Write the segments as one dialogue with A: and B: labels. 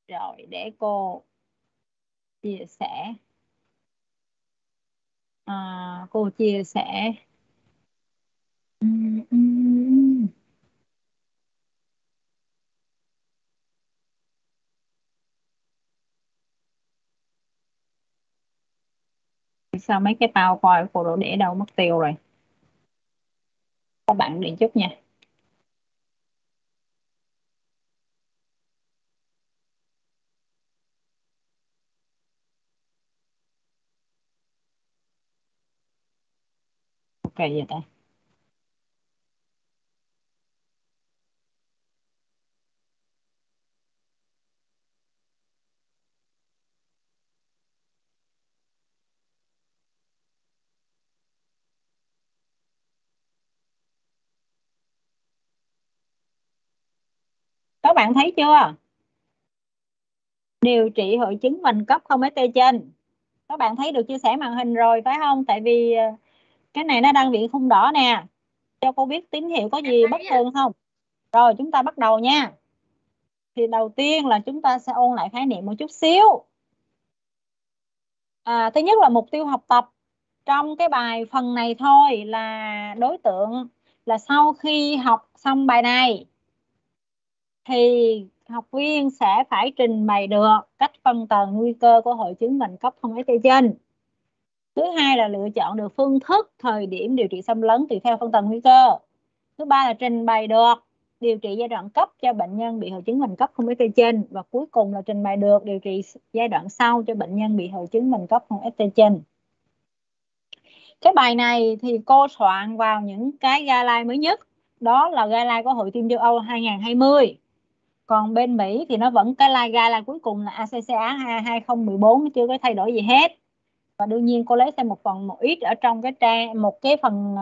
A: Rồi để cô chia sẻ. Cô chia sẻ. Ừm, ừm. Sao mấy cái PowerPoint của cô đổ để đâu mất tiêu rồi? Các bạn điện chút nha. Ok vậy ta. Các bạn thấy chưa? Điều trị hội chứng vành cấp không ST trên. Các bạn thấy được chia sẻ màn hình rồi phải không? Tại vì cái này nó đang bị khung đỏ nè. Cho cô biết tín hiệu có gì bất thường không? Rồi chúng ta bắt đầu nha. Thì đầu tiên là chúng ta sẽ ôn lại khái niệm một chút xíu. Thứ nhất là mục tiêu học tập trong cái bài phần này thôi, là đối tượng là sau khi học xong bài này thì học viên sẽ phải trình bày được cách phân tầng nguy cơ của hội chứng vành cấp không ST trên. Thứ hai là lựa chọn được phương thức, thời điểm điều trị xâm lấn tùy theo phân tầng nguy cơ. Thứ ba là trình bày được điều trị giai đoạn cấp cho bệnh nhân bị hội chứng vành cấp không ST trên. Và cuối cùng là trình bày được điều trị giai đoạn sau cho bệnh nhân bị hội chứng vành cấp không ST trên. Cái bài này thì cô soạn vào những cái guideline mới nhất. Đó là guideline của Hội Tim châu Âu 2020. Còn bên Mỹ thì nó vẫn cái guideline cuối cùng là ACCA 2014, nó chưa có thay đổi gì hết. Và đương nhiên cô lấy thêm một ít ở trong cái trang, một cái phần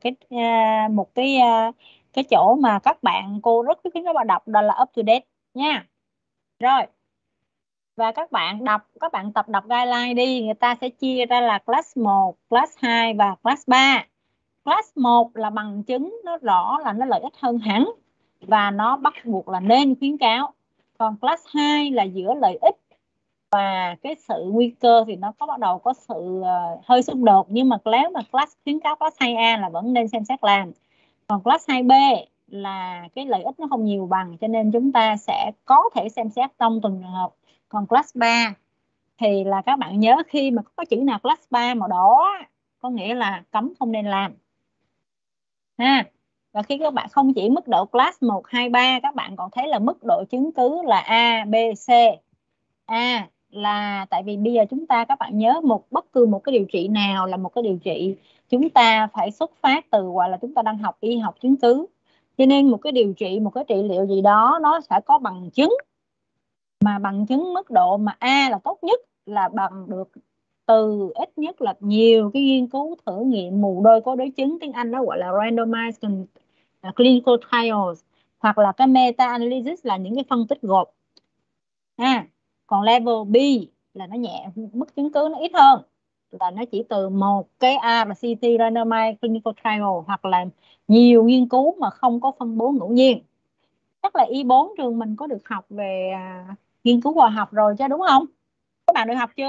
A: cái chỗ mà các bạn, cô rất khuyến khích các bạn đọc, đó là up to date nha. Rồi, và các bạn tập đọc guideline đi. Người ta sẽ chia ra là class 1, class 2 và class 3. Class 1 là bằng chứng, nó rõ là nó lợi ích hơn hẳn và nó bắt buộc là nên khuyến cáo. Còn class 2 là giữa lợi ích và cái sự nguy cơ thì nó bắt đầu có sự hơi xung đột. Nhưng mà nếu mà khuyến cáo class 2A là vẫn nên xem xét làm. Còn class 2B là cái lợi ích nó không nhiều bằng, cho nên chúng ta sẽ có thể xem xét trong từng trường hợp. Còn class 3 thì là các bạn nhớ, khi mà có chữ nào class 3 màu đỏ có nghĩa là cấm, không nên làm ha. Và khi các bạn không chỉ mức độ class 1, 2, 3, các bạn còn thấy là mức độ chứng cứ là A, B, C. A là tại vì bây giờ chúng ta, các bạn nhớ, bất cứ một cái điều trị nào là một cái điều trị, chúng ta phải xuất phát từ gọi là chúng ta đang học y học chứng cứ. Cho nên một cái điều trị, một cái trị liệu gì đó nó sẽ có bằng chứng. Mà bằng chứng mức độ mà A là tốt nhất là bằng được từ ít nhất là nhiều cái nghiên cứu thử nghiệm mù đôi có đối chứng, tiếng Anh nó gọi là randomized clinical trials, hoặc là cái meta analysis là những cái phân tích gộp ha. Còn level B là nó nhẹ, mức chứng cứ nó ít hơn, là nó chỉ từ một cái A và CT randomized clinical trial, hoặc là nhiều nghiên cứu mà không có phân bố ngẫu nhiên. Chắc là Y4 trường mình có được học về nghiên cứu khoa học rồi chứ, đúng không? Các bạn được học chưa?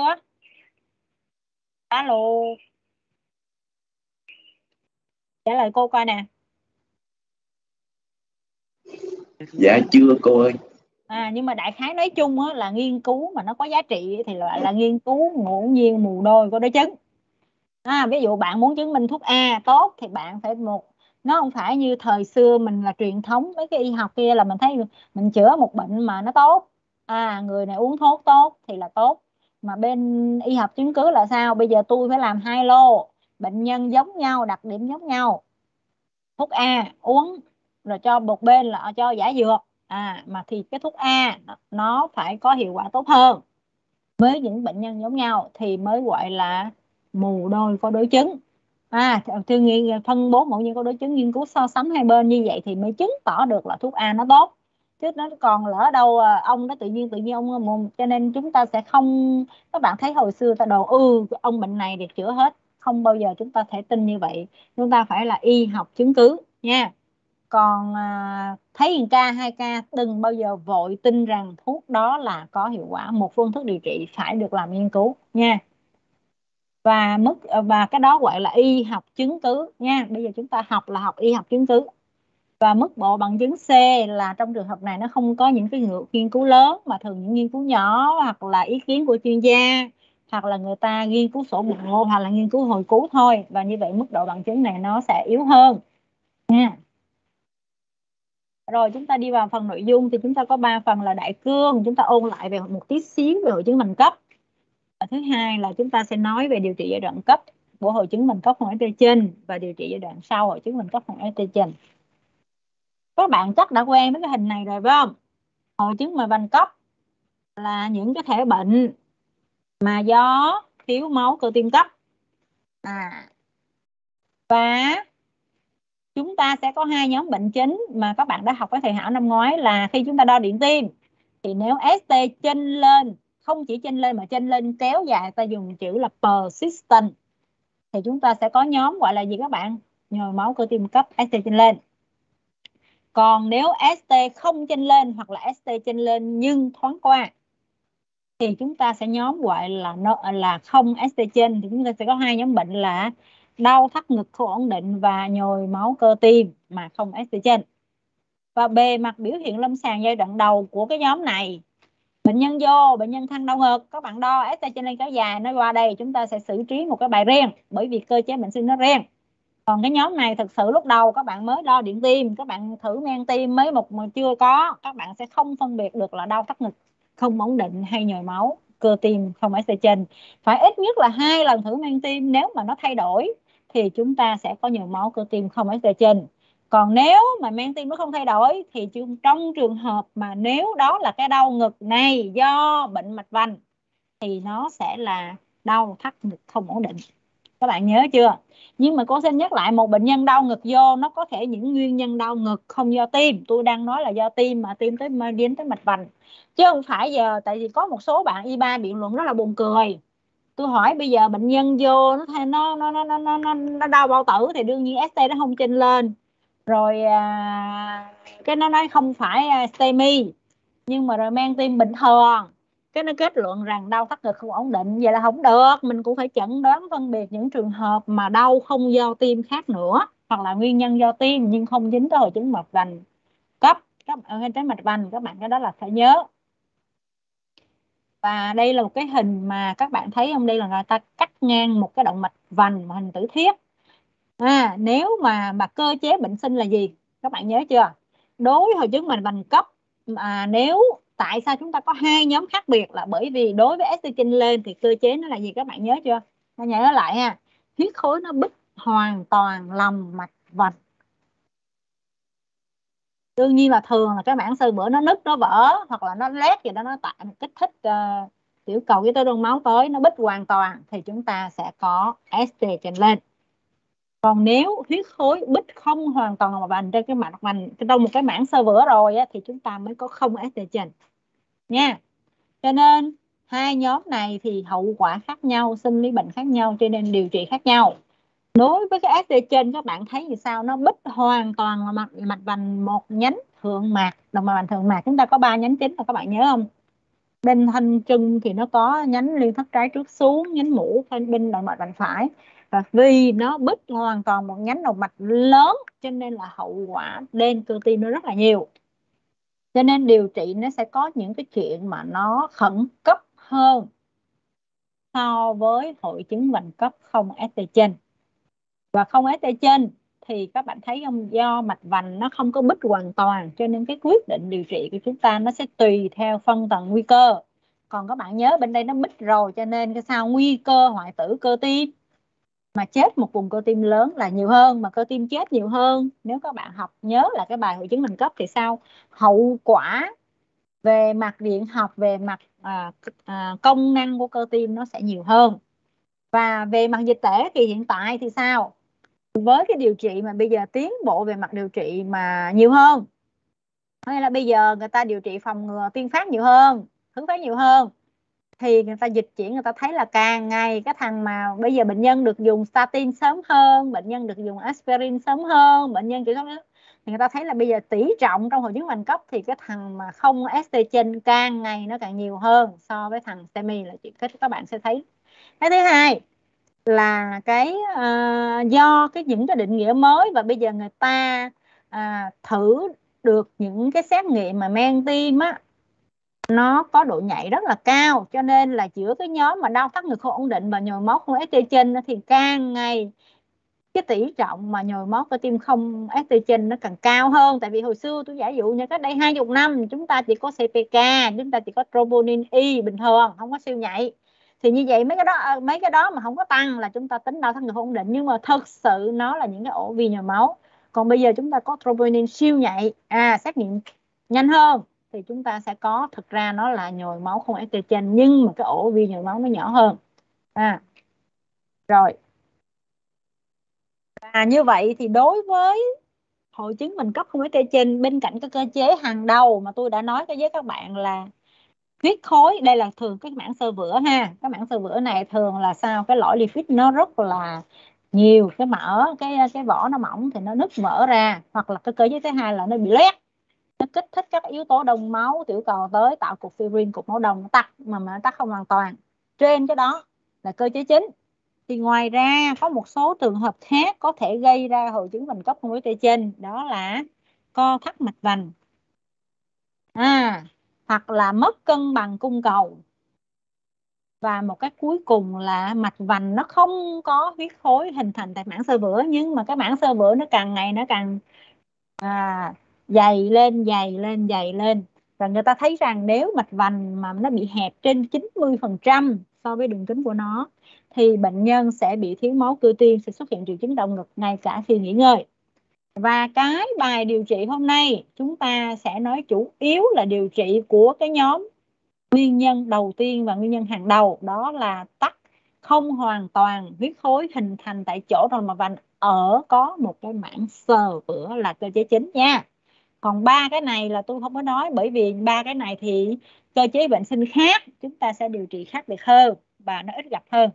A: Alo, trả lời cô coi nè.
B: Dạ chưa cô ơi.
A: Nhưng mà đại khái nói chung á, là nghiên cứu mà nó có giá trị thì gọi là nghiên cứu ngẫu nhiên mù đôi có đối chứng. Ví dụ bạn muốn chứng minh thuốc A tốt thì bạn phải nó không phải như thời xưa mình là truyền thống mấy cái y học kia là mình thấy mình chữa một bệnh mà nó tốt, người này uống thuốc tốt thì là tốt. Mà bên y học chứng cứ là sao? Bây giờ tôi phải làm 2 lô, bệnh nhân giống nhau, đặc điểm giống nhau, thuốc A uống rồi cho một bên là cho giả dược, mà thì cái thuốc A nó phải có hiệu quả tốt hơn với những bệnh nhân giống nhau thì mới gọi là mù đôi có đối chứng. Thư nghiên phân bố ngẫu nhiên có đối chứng, nghiên cứu so sánh hai bên như vậy thì mới chứng tỏ được là thuốc A nó tốt. Chứ nó còn lỡ đâu ông nó tự nhiên ông, cho nên chúng ta sẽ không, các bạn thấy hồi xưa ta đồn ông bệnh này được chữa hết, không bao giờ chúng ta thể tin như vậy. Chúng ta phải là y học chứng cứ nha. Còn thấy 1 ca 2 ca đừng bao giờ vội tin rằng thuốc đó là có hiệu quả. Một phương thức điều trị phải được làm nghiên cứu nha. Và cái đó gọi là y học chứng cứ nha. Bây giờ chúng ta học là học y học chứng cứ. Và mức độ bằng chứng C là trong trường hợp này nó không có những cái nghiên cứu lớn, mà thường những nghiên cứu nhỏ hoặc là ý kiến của chuyên gia, hoặc là người ta nghiên cứu sổ bộ hoặc là nghiên cứu hồi cứu thôi. Và như vậy mức độ bằng chứng này nó sẽ yếu hơn nha. Rồi chúng ta đi vào phần nội dung thì chúng ta có 3 phần là đại cương, chúng ta ôn lại về một tí xíu về hội chứng bệnh cấp. Và thứ hai là chúng ta sẽ nói về điều trị giai đoạn cấp của hội chứng bệnh cấp không estrogen và điều trị giai đoạn sau hội chứng bệnh cấp không estrogen. Các bạn chắc đã quen với cái hình này rồi phải không? Hội chứng bệnh cấp là những cái thể bệnh mà do thiếu máu cơ tim cấp. Và chúng ta sẽ có 2 nhóm bệnh chính mà các bạn đã học với thầy Hảo năm ngoái, là khi chúng ta đo điện tim thì nếu ST chênh lên, không chỉ chênh lên mà chênh lên kéo dài, ta dùng chữ là persistent, thì chúng ta sẽ có nhóm gọi là gì các bạn? Nhồi máu cơ tim cấp ST chênh lên. Còn nếu ST không chênh lên hoặc là ST chênh lên nhưng thoáng qua thì chúng ta sẽ nhóm gọi là không ST chênh. Thì chúng ta sẽ có 2 nhóm bệnh là đau thắt ngực không ổn định và nhồi máu cơ tim mà không ST chênh. Và bề mặt biểu hiện lâm sàng giai đoạn đầu của cái nhóm này, bệnh nhân vô, bệnh nhân than đau ngực, các bạn đo ST chênh lên kéo dài, nó qua đây chúng ta sẽ xử trí một cái bài riêng, bởi vì cơ chế bệnh sinh nó riêng. Còn cái nhóm này thực sự lúc đầu các bạn mới đo điện tim, các bạn thử men tim mới một mà chưa có, các bạn sẽ không phân biệt được là đau thắt ngực không ổn định hay nhồi máu cơ tim không ST chênh. Phải ít nhất là 2 lần thử men tim, nếu mà nó thay đổi thì chúng ta sẽ có nhồi máu cơ tim không ST chênh. Còn nếu mà men tim nó không thay đổi thì trong trường hợp mà nếu đó là cái đau ngực này do bệnh mạch vành thì nó sẽ là đau thắt ngực không ổn định. Các bạn nhớ chưa? Nhưng mà cô xin nhắc lại, một bệnh nhân đau ngực vô nó có thể những nguyên nhân đau ngực không do tim. Tôi đang nói là do tim mà tim đến tới mạch vành, chứ không phải giờ. Tại vì có một số bạn Y3 biện luận rất là buồn cười. Tôi hỏi bây giờ bệnh nhân vô nó đau bao tử thì đương nhiên ST nó không chênh lên. Rồi cái nó nói không phải STEMI, nhưng mà rồi men tim bình thường, cái nó kết luận rằng đau thắt ngực không ổn định. Vậy là không được, mình cũng phải chẩn đoán phân biệt những trường hợp mà đau không do tim khác nữa, hoặc là nguyên nhân do tim nhưng không dính tới hội chứng mạch vành cấp trên mạch vành. Các bạn cái đó là phải nhớ. Và đây là một cái hình mà các bạn thấy không, đây là người ta cắt ngang một cái động mạch vành mà hình tử thiết. Nếu mà cơ chế bệnh sinh là gì các bạn nhớ chưa? Đối với hội chứng mạch vành cấp nếu tại sao chúng ta có 2 nhóm khác biệt, là bởi vì đối với ST chênh lên thì cơ chế nó là gì các bạn nhớ chưa? Ta nhớ nó lại ha. Huyết khối nó bít hoàn toàn lòng mạch vành. Đương nhiên là thường là cái mảng xơ vữa nó nứt, nó vỡ hoặc là nó lét gì đó, nó tạo kích thích tiểu cầu với tơ đông máu tới, nó bít hoàn toàn thì chúng ta sẽ có ST chênh lên. Còn nếu huyết khối bít không hoàn toàn mà vành trên cái mạch vành trong một cái mảng xơ vữa rồi thì chúng ta mới có không ST chênh nha. Cho nên 2 nhóm này thì hậu quả khác nhau, sinh lý bệnh khác nhau, cho nên điều trị khác nhau. Đối với cái ST chênh các bạn thấy như sao? Nó bít hoàn toàn là mạch vành một nhánh thượng mạc. Động mạch vành thượng mạc chúng ta có 3 nhánh chính, là các bạn nhớ không? Bên thân chân thì nó có nhánh liên thất trái trước xuống, nhánh mũ bên động mạch vành phải. Và vì nó bít hoàn toàn một nhánh động mạch lớn cho nên là hậu quả lên cơ tim nó rất là nhiều. Cho nên điều trị nó sẽ có những cái chuyện mà nó khẩn cấp hơn so với hội chứng bệnh cấp không ST chênh. Và không ST chênh thì các bạn thấy không, do mạch vành nó không có bít hoàn toàn cho nên cái quyết định điều trị của chúng ta nó sẽ tùy theo phân tầng nguy cơ. Còn các bạn nhớ bên đây nó bít rồi cho nên cái sao nguy cơ hoại tử cơ tim mà chết một vùng cơ tim lớn là nhiều hơn, mà cơ tim chết nhiều hơn. Nếu các bạn học nhớ là cái bài hội chứng bệnh cấp thì sao? Hậu quả về mặt điện học, về mặt công năng của cơ tim nó sẽ nhiều hơn. Và về mặt dịch tễ thì hiện tại thì sao? Với cái điều trị mà bây giờ tiến bộ về mặt điều trị mà nhiều hơn, hay là bây giờ người ta điều trị phòng ngừa tiên phát nhiều hơn, thứ phát nhiều hơn, thì người ta dịch chuyển, người ta thấy là càng ngày cái thằng mà bây giờ bệnh nhân được dùng statin sớm hơn, bệnh nhân được dùng aspirin sớm hơn, bệnh nhân kiểu đó thì người ta thấy là bây giờ tỷ trọng trong hội chứng bệnh cấp thì cái thằng mà không estrogen càng ngày nó càng nhiều hơn so với thằng STEMI, là chuyện các bạn sẽ thấy. Cái thứ hai là cái do những cái định nghĩa mới, và bây giờ người ta thử được những cái xét nghiệm mà men tim á, nó có độ nhạy rất là cao, cho nên là giữa cái nhóm mà đau thắt ngực không ổn định và nhồi máu không estrogen thì càng ngày cái tỷ trọng mà nhồi máu cơ tim không estrogen nó càng cao hơn. Tại vì hồi xưa tôi giả dụ như cách đây 20 năm chúng ta chỉ có CPK, chúng ta chỉ có troponin Y bình thường, không có siêu nhạy, thì như vậy mấy cái đó mà không có tăng là chúng ta tính đau thắt ngực không ổn định, nhưng mà thật sự nó là những cái ổ vi nhồi máu. Còn bây giờ chúng ta có troponin siêu nhạy, xét nghiệm nhanh hơn, thì chúng ta sẽ có, thực ra nó là nhồi máu không estrogen nhưng mà cái ổ vi nhồi máu nó nhỏ hơn. Rồi, như vậy thì đối với hội chứng bệnh cấp không estrogen, bên cạnh cái cơ chế hàng đầu mà tôi đã nói với các bạn là huyết khối, đây là thường cái mảng xơ vữa ha. Cái mảng xơ vữa này thường là sao, cái lõi lipid nó rất là nhiều, cái mỡ, cái vỏ nó mỏng thì nó nứt vỡ ra, hoặc là cái cơ chế thứ hai là nó bị loét, nó kích thích các yếu tố đông máu, tiểu cầu tới tạo cục fibrin, cục máu đông nó tắc, mà nó tắc không hoàn toàn. Trên cái đó là cơ chế chính. Thì ngoài ra có một số trường hợp khác có thể gây ra hội chứng bệnh cấp không estrogen, đó là co thắt mạch vành, hoặc là mất cân bằng cung cầu, và một cái cuối cùng là mạch vành nó không có huyết khối hình thành tại mảng xơ vữa, nhưng mà cái mảng xơ vữa nó càng ngày nó càng dày lên, và người ta thấy rằng nếu mạch vành mà nó bị hẹp trên 90% so với đường kính của nó thì bệnh nhân sẽ bị thiếu máu cơ tim, sẽ xuất hiện triệu chứng đau ngực ngay cả khi nghỉ ngơi. Và cái bài điều trị hôm nay chúng ta sẽ nói chủ yếu là điều trị của cái nhóm nguyên nhân đầu tiên và nguyên nhân hàng đầu, đó là tắc không hoàn toàn huyết khối hình thành tại chỗ rồi mà vành ở có một cái mảng xơ vữa là cơ chế chính nha. Còn ba cái này là tôi không có nói, bởi vì ba cái này thì cơ chế bệnh sinh khác, chúng ta sẽ điều trị khác biệt hơn và nó ít gặp hơn.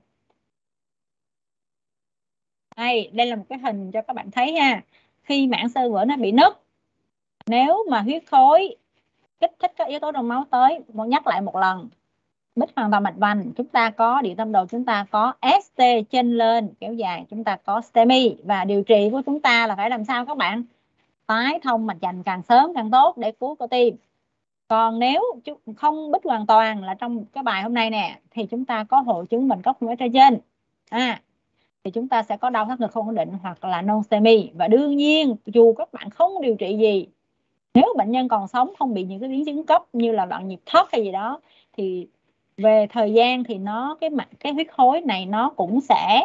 A: Đây là một cái hình cho các bạn thấy ha. Khi mảng xơ vữa nó bị nứt, nếu mà huyết khối kích thích các yếu tố đông máu tới, nhắc lại một lần, bít hoàn toàn mạch vành, chúng ta có điện tâm đồ, chúng ta có ST trên lên kéo dài, chúng ta có STEMI, và điều trị của chúng ta là phải làm sao các bạn? Tái thông mạch vành càng sớm càng tốt để cứu cơ tim. Còn nếu không bít hoàn toàn là trong cái bài hôm nay nè, thì chúng ta có hội chứng bệnh cấp không estrogen, thì chúng ta sẽ có đau thắt ngực không ổn định hoặc là non-STEMI. Và đương nhiên dù các bạn không điều trị gì, nếu bệnh nhân còn sống không bị những cái biến chứng cấp như là loạn nhịp thất hay gì đó, thì về thời gian thì cái huyết khối này nó cũng sẽ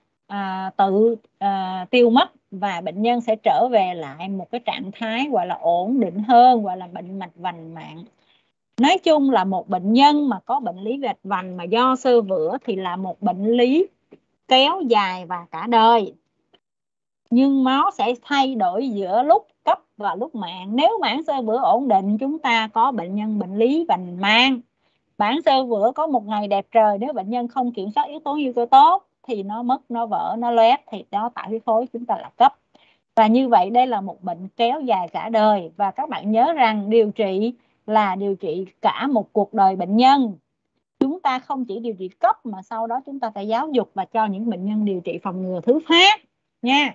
A: tự tiêu mất, và bệnh nhân sẽ trở về lại một cái trạng thái gọi là ổn định hơn, gọi là bệnh mạch vành mạng. Nói chung là một bệnh nhân mà có bệnh lý mạch vành mà do xơ vữa thì là một bệnh lý kéo dài và cả đời, nhưng nó sẽ thay đổi giữa lúc cấp và lúc mạng. Nếu mảng xơ vữa ổn định, chúng ta có bệnh nhân bệnh lý vành mang. Mảng xơ vữa có một ngày đẹp trời, nếu bệnh nhân không kiểm soát yếu tố nguy cơ tốt thì nó mất, nó vỡ, nó loét, thì nó tạo huyết khối, chúng ta là cấp. Và như vậy đây là một bệnh kéo dài cả đời, và các bạn nhớ rằng điều trị là điều trị cả một cuộc đời bệnh nhân. Chúng ta không chỉ điều trị cấp mà sau đó chúng ta phải giáo dục và cho những bệnh nhân điều trị phòng ngừa thứ phát nha.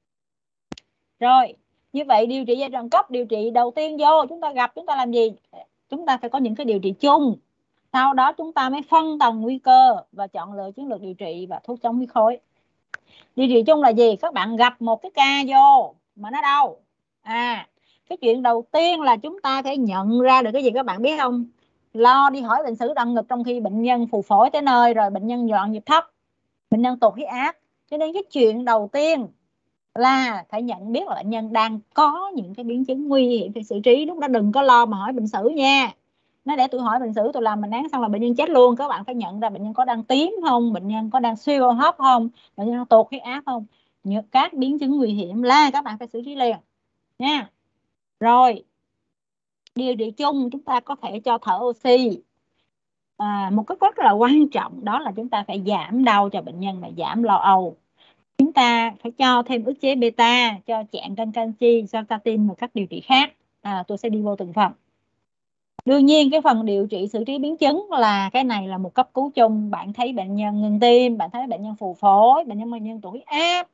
A: Rồi, như vậy điều trị giai đoạn cấp, điều trị đầu tiên vô chúng ta làm gì? Chúng ta phải có những cái điều trị chung. Sau đó chúng ta mới phân tầng nguy cơ và chọn lựa chiến lược điều trị và thuốc chống huyết khối. Điều trị chung là gì? Các bạn gặp một cái ca vô mà nó đau. Cái chuyện đầu tiên là chúng ta phải nhận ra được cái gì các bạn biết không? Lo đi hỏi bệnh sử đau ngực trong khi bệnh nhân phù phổi tới nơi rồi, bệnh nhân loạn nhịp thất, bệnh nhân tụt huyết áp. Cho nên cái chuyện đầu tiên là phải nhận biết là bệnh nhân đang có những cái biến chứng nguy hiểm phải xử trí. Lúc đó đừng có lo mà hỏi bệnh sử nha. Nó để tôi hỏi bệnh sử, tôi làm bệnh án xong là bệnh nhân chết luôn. Các bạn phải nhận ra bệnh nhân có đang tím không, bệnh nhân có đang suy hô hấp không, bệnh nhân tụt huyết áp không. Các biến chứng nguy hiểm là các bạn phải xử trí liền nha. Rồi, điều trị chung chúng ta có thể cho thở oxy. Một cái rất là quan trọng đó là chúng ta phải giảm đau cho bệnh nhân và giảm lo âu. chúng ta phải cho thêm ức chế beta, cho chạm kênh canxi, cho statin và các điều trị khác. Tôi sẽ đi vô từng phần. Đương nhiên cái phần điều trị xử trí biến chứng là cái này là một cấp cứu chung. Bạn thấy bệnh nhân ngừng tim, bạn thấy bệnh nhân phù phổi, bệnh nhân tụt huyết áp.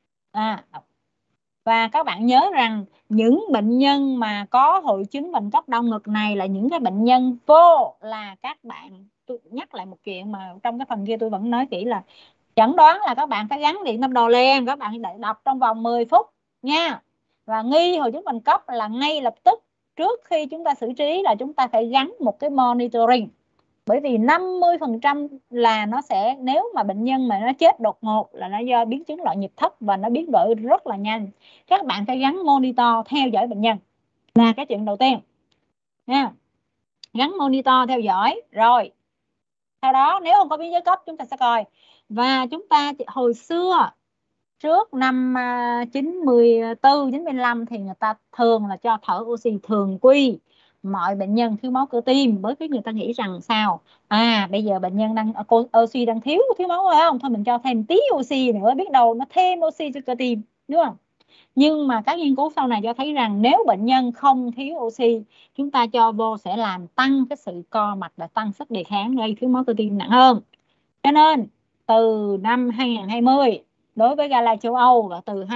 A: Và các bạn nhớ rằng những bệnh nhân mà có hội chứng bệnh cấp đau ngực này là những cái bệnh nhân vô là các bạn, tôi nhắc lại một chuyện mà trong cái phần kia tôi vẫn nói kỹ là chẩn đoán là các bạn phải gắn điện tâm đồ lên, các bạn đọc trong vòng 10 phút nha. Và nghi hội chứng bệnh cấp là ngay lập tức trước khi chúng ta xử trí là chúng ta phải gắn một cái monitoring. Bởi vì 50% là nó sẽ, nếu mà bệnh nhân mà nó chết đột ngột là nó do biến chứng loạn nhịp thất và nó biến đổi rất là nhanh. Các bạn phải gắn monitor theo dõi bệnh nhân là cái chuyện đầu tiên nha. Gắn monitor theo dõi rồi sau đó nếu không có biến chứng cấp chúng ta sẽ coi. Và chúng ta hồi xưa trước năm 94, 95 thì người ta thường là cho thở oxy thường quy mọi bệnh nhân thiếu máu cơ tim, bởi vì người ta nghĩ rằng sao, bây giờ bệnh nhân oxy đang thiếu máu phải không, thôi mình cho thêm tí oxy nữa, biết đâu nó thêm oxy cho cơ tim, đúng không? Nhưng mà các nghiên cứu sau này cho thấy rằng nếu bệnh nhân không thiếu oxy, chúng ta cho vô sẽ làm tăng cái sự co mạch và tăng sức đề kháng, gây thiếu máu cơ tim nặng hơn. Cho nên từ năm 2020 đối với gala châu Âu và từ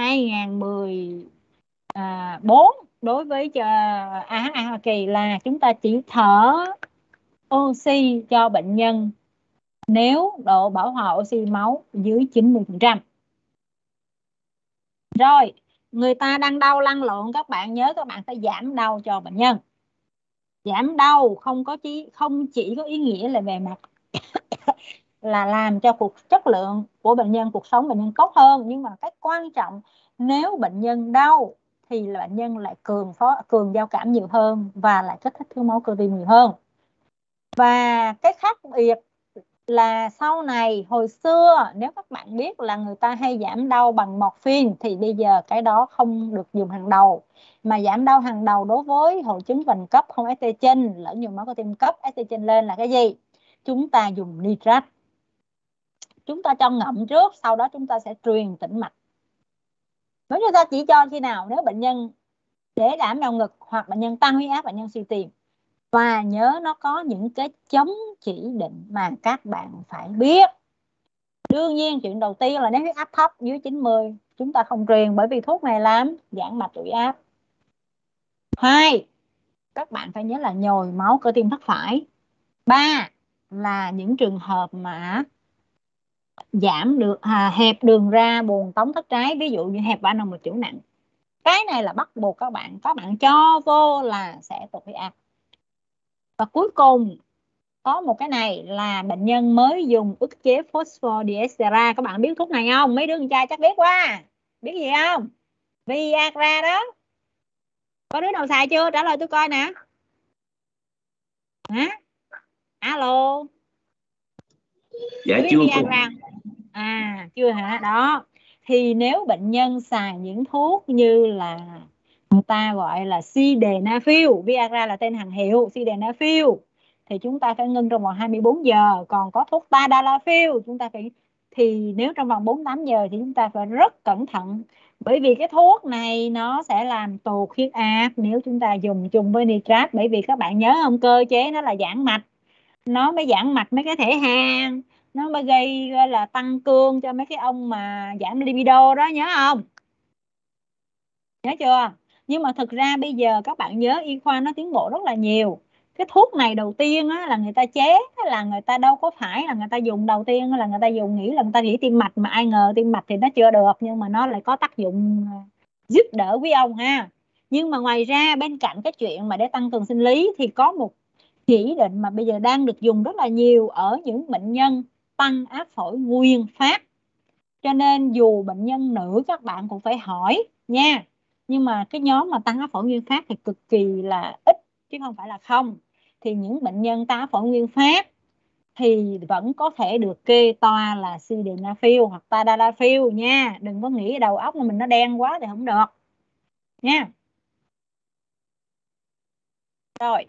A: 2014 đối với AHA Hoa Kỳ là chúng ta chỉ thở oxy cho bệnh nhân nếu độ bão hòa oxy máu dưới 90%. Rồi, người ta đang đau lăn lộn, các bạn nhớ các bạn phải giảm đau cho bệnh nhân. Giảm đau không chỉ có ý nghĩa là về mặt là làm cho chất lượng của bệnh nhân, cuộc sống bệnh nhân tốt hơn, nhưng mà cái quan trọng nếu bệnh nhân đau thì là bệnh nhân lại cường giao cảm nhiều hơn và lại kích thích thiếu máu cơ tim nhiều hơn. Và cái khác biệt là sau này, hồi xưa nếu các bạn biết là người ta hay giảm đau bằng morphine thì bây giờ cái đó không được dùng hàng đầu, mà giảm đau hàng đầu đối với hội chứng vành cấp không ST trên lẫn nhồi máu cơ tim cấp ST trên lên là cái gì? Chúng ta dùng nitrat. Chúng ta cho ngậm trước, sau đó chúng ta sẽ truyền tĩnh mạch. Nếu chúng ta chỉ cho khi nào nếu bệnh nhân để giảm đau ngực hoặc bệnh nhân tăng huyết áp, bệnh nhân suy tim. Và nhớ nó có những cái chống chỉ định mà các bạn phải biết. Đương nhiên chuyện đầu tiên là nếu huyết áp thấp dưới 90 chúng ta không truyền, bởi vì thuốc này làm giãn mạch huyết áp. 2, các bạn phải nhớ là nhồi máu cơ tim thất phải. 3 là những trường hợp mà giảm được hẹp đường ra buồng tống thất trái, ví dụ như hẹp van động mạch chủ nặng. Cái này là bắt buộc các bạn cho vô là sẽ tụt huyết áp. Và cuối cùng có một cái này là bệnh nhân mới dùng ức chế phosphodiesterase. Các bạn biết thuốc này không? Mấy đứa con trai chắc biết quá. Biết gì không? Viagra đó. Có đứa nào xài chưa? Trả lời tôi coi nè. Hả? Alo.
B: Dạ
A: biết
B: chưa
A: Viagra. Chưa hả? Đó. Thì nếu bệnh nhân xài những thuốc như là người ta gọi là sildenafil, Viagra là tên hàng hiệu, sildenafil, thì chúng ta phải ngưng trong vòng 24 giờ. Còn có thuốc tadalafil chúng ta phải, thì nếu trong vòng 48 giờ thì chúng ta phải rất cẩn thận, bởi vì cái thuốc này nó sẽ làm tụt huyết áp nếu chúng ta dùng chung với nitrat. Bởi vì các bạn nhớ không, cơ chế nó là giãn mạch, nó mới giãn mạch mấy cái thể hang, nó mới gây là tăng cương cho mấy cái ông mà giảm libido đó, nhớ không? Nhớ chưa? Nhưng mà thực ra bây giờ các bạn nhớ y khoa nó tiến bộ rất là nhiều. Cái thuốc này đầu tiên á, là người ta chế là người ta đâu có phải là người ta dùng đầu tiên là người ta nghĩ là người ta chỉ tim mạch, mà ai ngờ tim mạch thì nó chưa được, nhưng mà nó lại có tác dụng giúp đỡ quý ông ha. Nhưng mà ngoài ra bên cạnh cái chuyện mà để tăng cường sinh lý thì có một chỉ định mà bây giờ đang được dùng rất là nhiều ở những bệnh nhân tăng áp phổi nguyên phát. Cho nên dù bệnh nhân nữ các bạn cũng phải hỏi nha. Nhưng mà cái nhóm mà tăng áp phổi nguyên phát thì cực kỳ là ít chứ không phải là không. Thì những bệnh nhân tăng áp phổi nguyên phát thì vẫn có thể được kê toa là sildenafil hoặc tadalafil nha. Đừng có nghĩ đầu óc mình nó đen quá thì không được nha. Rồi.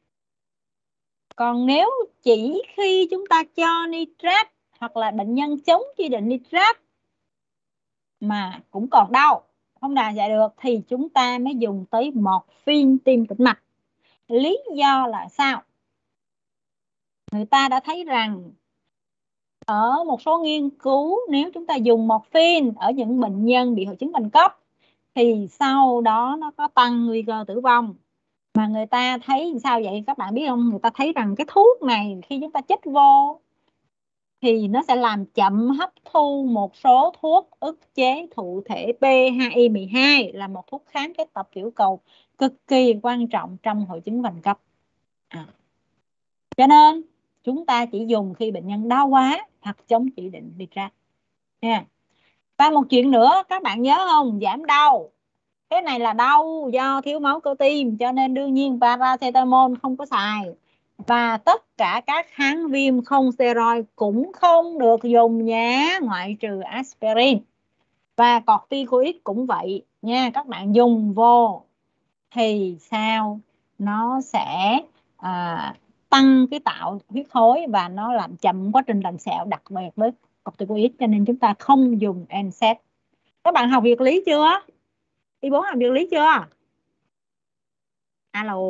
A: Còn nếu chỉ khi chúng ta cho nitrat hoặc là bệnh nhân chống chỉ định nitrat mà cũng còn đau, không nào dạy được, thì chúng ta mới dùng tới morphine tiêm tĩnh mạch. Lý do là sao? Người ta đã thấy rằng ở một số nghiên cứu, nếu chúng ta dùng morphine ở những bệnh nhân bị hội chứng bệnh cấp thì sau đó nó có tăng nguy cơ tử vong. Mà người ta thấy sao vậy các bạn biết không? Người ta thấy rằng cái thuốc này khi chúng ta chích vô thì nó sẽ làm chậm hấp thu một số thuốc ức chế thụ thể PHI12, là một thuốc kháng cái tập tiểu cầu cực kỳ quan trọng trong hội chứng bệnh cấp. Cho nên chúng ta chỉ dùng khi bệnh nhân đau quá hoặc chống chỉ định liệt ra nha. Và một chuyện nữa các bạn nhớ không? Giảm đau, cái này là đau do thiếu máu cơ tim, cho nên đương nhiên paracetamol không có xài. Và tất cả các kháng viêm không steroid cũng không được dùng nha, ngoại trừ aspirin. Và corticoid cũng vậy nha, các bạn dùng vô thì sao nó sẽ tăng cái tạo huyết khối và nó làm chậm quá trình lành sẹo, đặc biệt với corticoid, cho nên chúng ta không dùng NSAID. Các bạn học vật lý chưa? Y4 học vật lý chưa? Alo,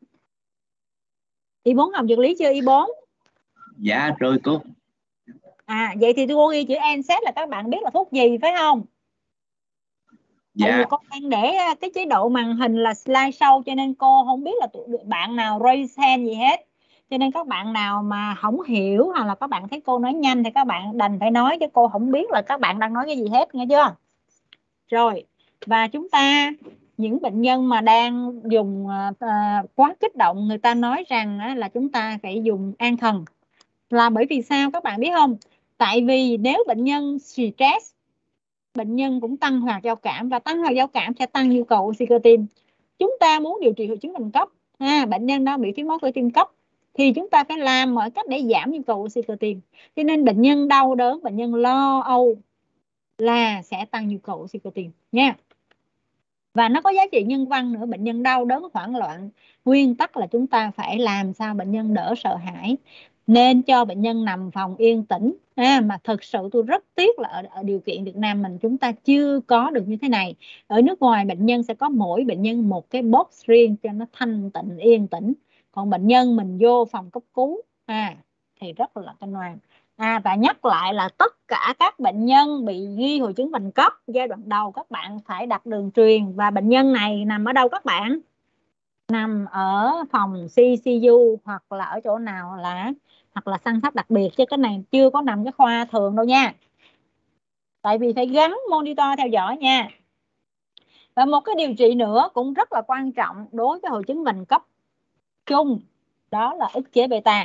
A: Y4 học vật lý chưa? Y4?
B: Dạ rồi cô.
A: Vậy thì cô ghi chữ NSAID là các bạn biết là thuốc gì phải không? Tại vì
B: Dạ.
A: cô đang để cái chế độ màn hình là slideshow, cho nên cô không biết là bạn nào raise hand gì hết. Cho nên các bạn nào mà không hiểu hoặc là các bạn thấy cô nói nhanh thì các bạn đành phải nói, chứ cô không biết là các bạn đang nói cái gì hết, nghe chưa? Rồi, và chúng ta, những bệnh nhân mà đang dùng quá kích động, người ta nói rằng là chúng ta phải dùng an thần. Là bởi vì sao các bạn biết không? Tại vì nếu bệnh nhân stress, bệnh nhân cũng tăng hoạt giao cảm, và tăng hoạt giao cảm sẽ tăng nhu cầu oxy cơ tim. Chúng ta muốn điều trị hội chứng bệnh cấp, bệnh nhân đang bị thiếu máu cơ tim cấp, thì chúng ta phải làm mọi cách để giảm nhu cầu oxy cơ tim. Cho nên bệnh nhân đau đớn, bệnh nhân lo âu là sẽ tăng nhu cầu oxy cơ tim nha. Và nó có giá trị nhân văn nữa. Bệnh nhân đau đớn hoảng loạn, nguyên tắc là chúng ta phải làm sao bệnh nhân đỡ sợ hãi, nên cho bệnh nhân nằm phòng yên tĩnh. Mà thực sự tôi rất tiếc là ở điều kiện Việt Nam mình chúng ta chưa có được như thế này. Ở nước ngoài bệnh nhân sẽ có mỗi bệnh nhân một cái box riêng cho nó thanh tịnh yên tĩnh, còn bệnh nhân mình vô phòng cấp cứu thì rất là căng ngoan. Và nhắc lại là tất cả các bệnh nhân bị ghi hội chứng bệnh cấp giai đoạn đầu các bạn phải đặt đường truyền. Và bệnh nhân này nằm ở đâu các bạn? Nằm ở phòng CCU hoặc là ở chỗ nào hoặc là chăm sóc đặc biệt, chứ cái này chưa có nằm cái khoa thường đâu nha. Tại vì phải gắn monitor theo dõi nha. Và một cái điều trị nữa cũng rất là quan trọng đối với hội chứng bệnh cấp chung, đó là ức chế beta.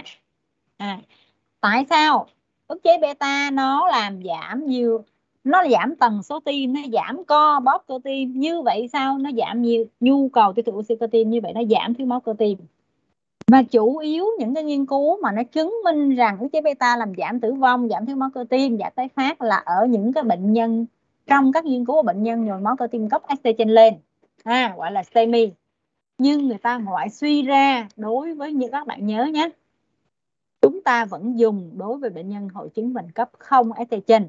A: Tại sao? Ức chế beta nó làm giảm nó giảm tần số tim, nó giảm co bóp cơ tim. Như vậy sao? Nó giảm nhu cầu tiêu thụ oxy cơ tim, như vậy nó giảm thiếu máu cơ tim. Và chủ yếu những cái nghiên cứu mà nó chứng minh rằng ức chế beta làm giảm tử vong, giảm thiếu máu cơ tim, giảm tái phát là ở những cái bệnh nhân, trong các nghiên cứu của bệnh nhân nhồi máu cơ tim cấp ST trên lên, gọi là STEMI. Nhưng người ta ngoại suy ra đối với những, các bạn nhớ nhé, chúng ta vẫn dùng đối với bệnh nhân hội chứng bệnh cấp không ST trên.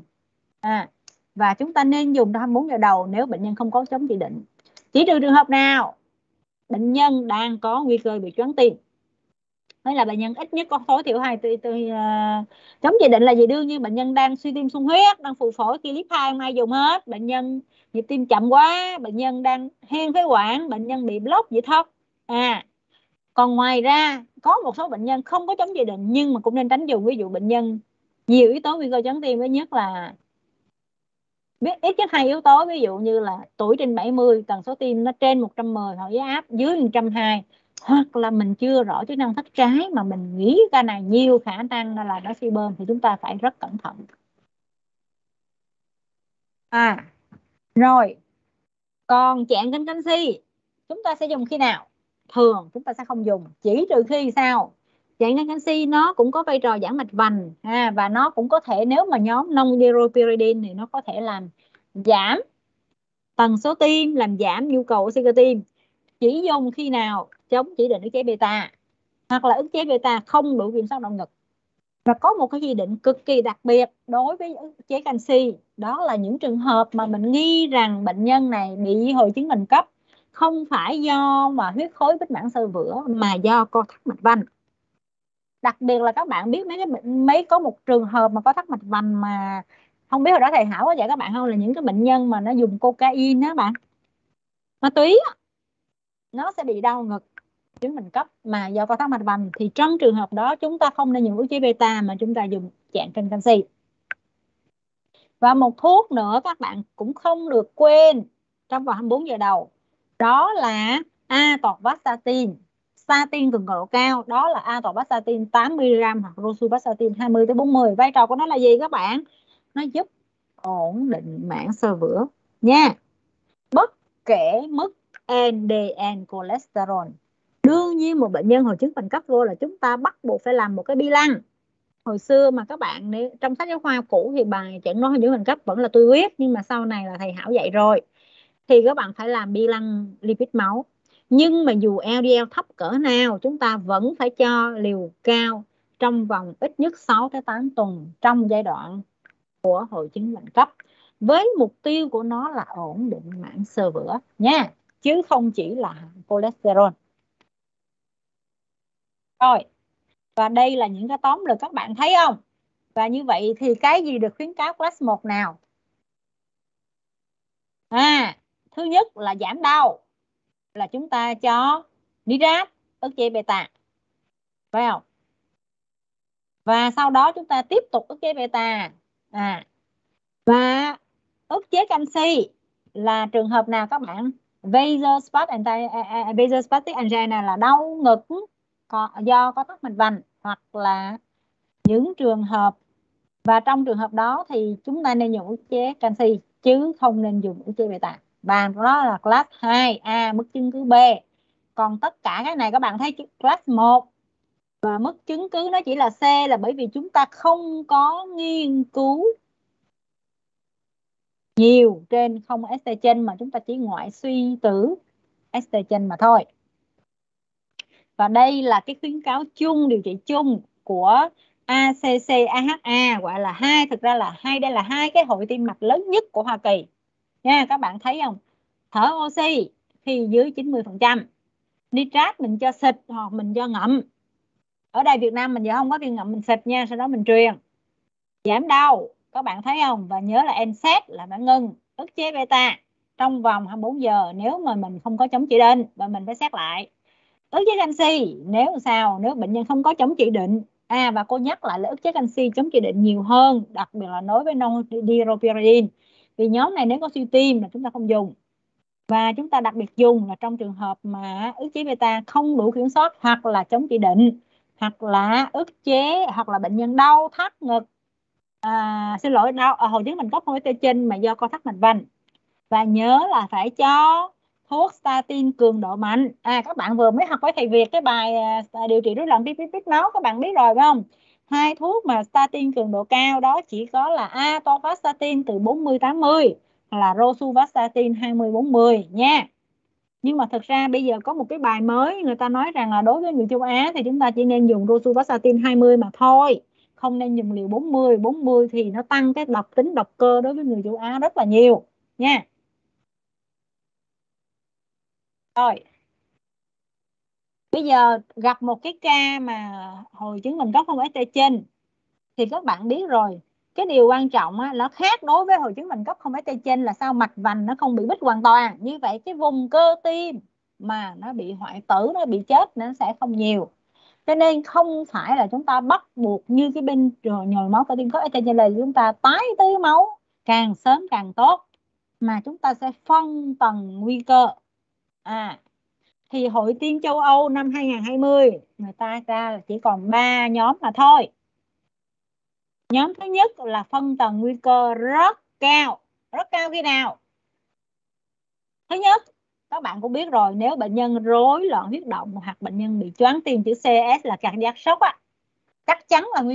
A: Và chúng ta nên dùng trong 24 giờ đầu nếu bệnh nhân không có chống chỉ định. Chỉ trừ trường hợp nào bệnh nhân đang có nguy cơ bị choáng tim, hay là bệnh nhân ít nhất có tối thiểu 2 chống chỉ định là gì? Đương nhiên bệnh nhân đang suy tim sung huyết, đang phù phổi, khi clip 2 không ai dùng hết, bệnh nhân nhịp tim chậm quá, bệnh nhân đang hen phế quản, bệnh nhân bị block dị thất. Còn ngoài ra có một số bệnh nhân không có chống chỉ định nhưng mà cũng nên tránh dùng. Ví dụ bệnh nhân nhiều yếu tố nguy cơ choáng tim, thứ nhất là ít nhất 2 yếu tố, ví dụ như là tuổi trên 70, tần số tim nó trên 110 hoặc huyết áp dưới 120, hoặc là mình chưa rõ chức năng thất trái mà mình nghĩ ca này nhiều khả năng là nó suy bơm, thì chúng ta phải rất cẩn thận. Rồi, còn chạm kênh canxi chúng ta sẽ dùng khi nào? Thường chúng ta sẽ không dùng, chỉ trừ khi sao? Chạm kênh canxi nó cũng có vai trò giãn mạch vành, và nó cũng có thể, nếu mà nhóm non-neuropyridine thì nó có thể làm giảm tần số tim, làm giảm nhu cầu oxy cơ tim. Chỉ dùng khi nào chống chỉ định ức chế beta, hoặc là ức chế beta không đủ kiểm soát động ngực. Và có một cái quy định cực kỳ đặc biệt đối với ức chế canxi, đó là những trường hợp mà mình nghi rằng bệnh nhân này bị hội chứng bệnh cấp không phải do mà huyết khối bích mãn xơ vữa mà do co thắt mạch vành. Đặc biệt là các bạn biết mấy có một trường hợp mà có thắt mạch vành mà không biết hồi đó thầy Hảo có dạy các bạn không, là những cái bệnh nhân mà nó dùng cocaine đó bạn, ma túy, nó sẽ bị đau ngực chứng bệnh cấp mà do co thắt mạch vành. Thì trong trường hợp đó chúng ta không nên dùng ức chế beta mà chúng ta dùng dạng kênh canxi. Và một thuốc nữa các bạn cũng không được quên trong vòng 24 giờ đầu, đó là atorvastatin. Statin cường độ cao, đó là atorvastatin 8mg hoặc rosuvastatin 20 tới 40. Vai trò của nó là gì các bạn? Nó giúp ổn định mảng xơ vữa nha, bất kể mức LDL cholesterol. Đương nhiên một bệnh nhân hội chứng bệnh cấp vô là chúng ta bắt buộc phải làm một cái bi lăng. Hồi xưa mà các bạn trong sách giáo khoa cũ thì bài chẩn đoán hội chứng bệnh cấp vẫn là tôi viết, nhưng mà sau này là thầy Hảo dạy rồi, thì các bạn phải làm bi lăng lipid máu. Nhưng mà dù LDL thấp cỡ nào chúng ta vẫn phải cho liều cao trong vòng ít nhất 6 tới 8 tuần trong giai đoạn của hội chứng bệnh cấp, với mục tiêu của nó là ổn định mảng xơ vữa nha, chứ không chỉ là cholesterol. Rồi, và đây là những cái tóm lược các bạn thấy không? Và như vậy thì cái gì được khuyến cáo class 1 nào? Thứ nhất là giảm đau, là chúng ta cho Nitrate, ức chế beta, phải không? Và sau đó chúng ta tiếp tục ức chế beta. Và ức chế canxi là trường hợp nào các bạn? Vasospastic angina là đau ngực do có tắc mạch vành, hoặc là những trường hợp, và trong trường hợp đó thì chúng ta nên dùng ức chế canxi chứ không nên dùng ức chế beta. Và đó là class 2A, mức chứng cứ B. Còn tất cả cái này các bạn thấy class 1 và mức chứng cứ nó chỉ là C, là bởi vì chúng ta không có nghiên cứu nhiều trên không estrogen mà chúng ta chỉ ngoại suy từ estrogen mà thôi. Và đây là cái khuyến cáo chung, điều trị chung của ACC AHA, gọi là thực ra là đây là hai cái hội tim mạch lớn nhất của Hoa Kỳ nha. Các bạn thấy không? Thở oxy khi dưới 90%, nitrat mình cho xịt hoặc mình cho ngậm. Ở đây Việt Nam mình giờ không có viên ngậm, mình xịt nha, sau đó mình truyền. Giảm đau, các bạn thấy không? Và nhớ là NSAID là bạn ngừng ức chế beta trong vòng 24 giờ nếu mà mình không có chống chỉ định, và mình phải xét lại. Ức chế canxi nếu bệnh nhân không có chống chỉ định, và cô nhắc lại là ức chế canxi chống chỉ định nhiều hơn, đặc biệt là đối với nonylpyridine, vì nhóm này nếu có suy tim là chúng ta không dùng. Và chúng ta đặc biệt dùng là trong trường hợp mà ức chế beta không đủ kiểm soát, hoặc là chống chỉ định, hoặc là ức chế, hoặc là bệnh nhân đau thắt ngực, đau hội chứng bệnh cấp không estrogen mà do co thắt mạch vành. Và nhớ là phải cho thuốc statin cường độ mạnh. Các bạn vừa mới học với thầy Việt cái bài điều trị rối loạn lipid máu, các bạn biết rồi phải không? Hai thuốc mà statin cường độ cao đó chỉ có là atorvastatin từ 40-80 là rosuvastatin 20-40 nha. Nhưng mà thực ra bây giờ có một cái bài mới, người ta nói rằng là đối với người châu Á thì chúng ta chỉ nên dùng rosuvastatin 20 mà thôi, không nên dùng liều 40. 40 thì nó tăng cái tính độc cơ đối với người châu Á rất là nhiều nha. Rồi, bây giờ gặp một cái ca mà hội chứng bệnh cấp không estrogen thì các bạn biết rồi, cái điều quan trọng nó khác đối với hội chứng bệnh cấp không estrogen là sao? Mạch vành nó không bị bít hoàn toàn, như vậy cái vùng cơ tim mà nó bị hoại tử, nó bị chết nó sẽ không nhiều. Cho nên không phải là chúng ta bắt buộc như cái bên nhồi máu cơ tim có estrogen là chúng ta tái tứ máu càng sớm càng tốt, mà chúng ta sẽ phân tầng nguy cơ. Thì Hội Tim châu Âu năm 2020 người ta ra là chỉ còn 3 nhóm mà thôi. Nhóm thứ nhất là phân tầng nguy cơ rất cao. Rất cao khi nào? Thứ nhất, các bạn cũng biết rồi, nếu bệnh nhân rối loạn huyết động hoặc bệnh nhân bị choáng tim chữ CS là cardiac shock chắc chắn là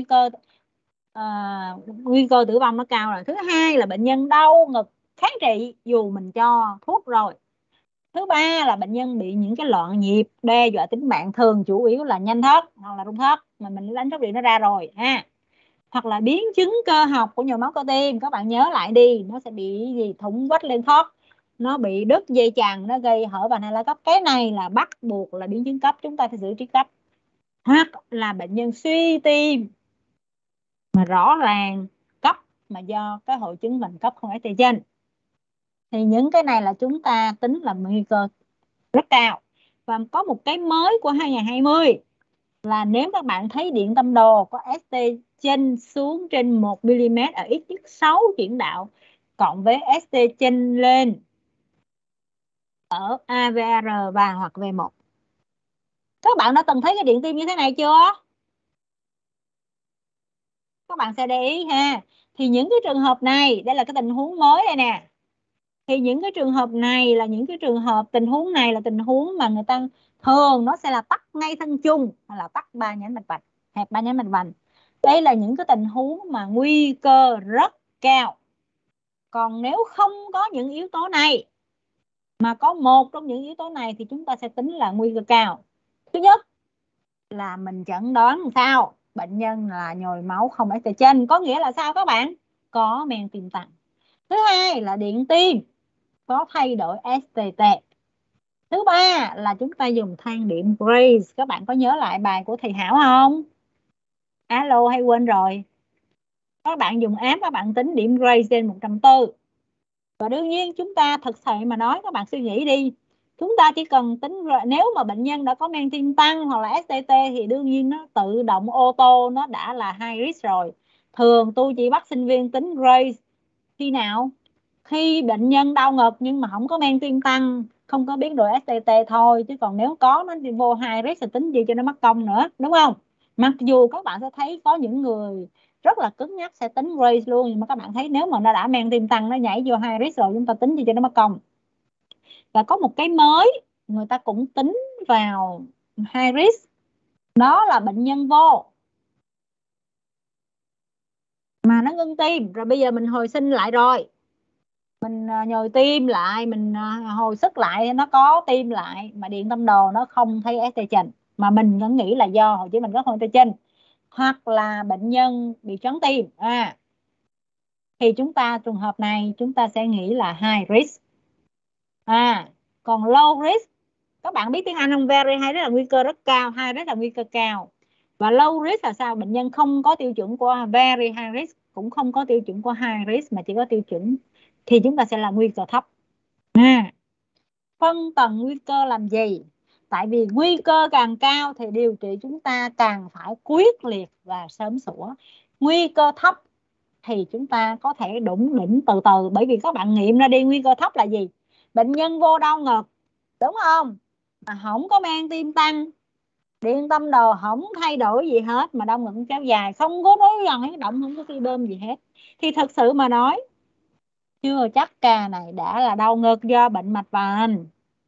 A: nguy cơ tử vong nó cao rồi. Thứ hai là bệnh nhân đau ngực kháng trị dù mình cho thuốc rồi. Thứ ba là bệnh nhân bị những cái loạn nhịp đe dọa tính mạng, thường chủ yếu là nhanh thất hoặc là rung thất, mà mình đánh sốc điện nó ra rồi ha. hoặc là biến chứng cơ học của nhồi máu cơ tim. Các bạn nhớ lại đi, nó sẽ bị gì? Thủng vách lên thoát, nó bị đứt dây chằng, nó gây hở van hai lá cấp. Cái này là bắt buộc là biến chứng cấp, chúng ta phải xử trí cấp. Hoặc là bệnh nhân suy tim mà rõ ràng cấp mà do cái hội chứng vành cấp không phải trên, thì những cái này là chúng ta tính là nguy cơ rất cao. Và có một cái mới của 2020 là nếu các bạn thấy điện tâm đồ có ST chênh xuống trên 1 mm ở ít nhất 6 chuyển đạo cộng với ST chênh lên ở AVR và hoặc V1. Các bạn đã từng thấy cái điện tim như thế này chưa? Các bạn sẽ để ý ha. Thì những cái trường hợp này, đây là cái tình huống mới đây nè. Thì những cái trường hợp này là những cái trường hợp, tình huống này là tình huống mà người ta thường nó sẽ là tắc ngay thân chung, hay là tắc ba nhánh mạch vành, hẹp ba nhánh mạch vành. Đây là những cái tình huống mà nguy cơ rất cao. Còn nếu không có những yếu tố này mà có một trong những yếu tố này thì chúng ta sẽ tính là nguy cơ cao. Thứ nhất là mình chẩn đoán làm sao? Bệnh nhân là nhồi máu không ST trên, có nghĩa là sao các bạn? Có men tim tăng. Thứ hai là điện tim có thay đổi STT. Thứ ba là chúng ta dùng thang điểm Grace. Các bạn có nhớ lại bài của thầy Hảo không? Alo hay quên rồi? Các bạn dùng app, các bạn tính điểm Grace trên 140. Và đương nhiên chúng ta thực sự mà nói, các bạn suy nghĩ đi, chúng ta chỉ cần tính nếu mà bệnh nhân đã có men tim tăng hoặc là STT thì đương nhiên nó tự động ô tô nó đã là high risk rồi. Thường tôi chỉ bắt sinh viên tính Grace khi nào? Khi bệnh nhân đau ngực nhưng mà không có men tim tăng, không có biến đổi STT thôi, chứ còn nếu có nó đi vô high risk thì tính gì cho nó mất công nữa, đúng không? Mặc dù các bạn sẽ thấy có những người rất là cứng nhắc sẽ tính race luôn, nhưng mà các bạn thấy nếu mà nó đã men tim tăng, nó nhảy vô high risk rồi, chúng ta tính gì cho nó mất công. Và có một cái mới người ta cũng tính vào high risk, đó là bệnh nhân vô mà nó ngưng tim rồi, bây giờ mình hồi sinh lại rồi, mình nhồi tim lại, mình hồi sức lại, nó có tim lại mà điện tâm đồ nó không thấy ST trình, mà mình vẫn nghĩ là do hội chứng mình có ST trình hoặc là bệnh nhân bị choáng tim, thì chúng ta trường hợp này chúng ta sẽ nghĩ là high risk. Còn low risk, các bạn biết tiếng Anh không? Very high rất là nguy cơ rất cao, high risk là nguy cơ cao. Và low risk là sao? Bệnh nhân không có tiêu chuẩn của very high risk, cũng không có tiêu chuẩn của high risk, mà chỉ có tiêu chuẩn thì chúng ta sẽ là nguy cơ thấp. Phân tầng nguy cơ làm gì? Tại vì nguy cơ càng cao thì điều trị chúng ta càng phải quyết liệt và sớm sủa. Nguy cơ thấp thì chúng ta có thể đủng đỉnh từ từ, bởi vì các bạn nghiệm ra đi, nguy cơ thấp là gì? Bệnh nhân vô đau ngực, đúng không? Mà không có men tim tăng, điện tâm đồ không thay đổi gì hết, mà đau ngực kéo dài, không có rối loạn hoạt động, không có khi bơm gì hết, thì thật sự mà nói chưa chắc ca này đã là đau ngực do bệnh mạch vành.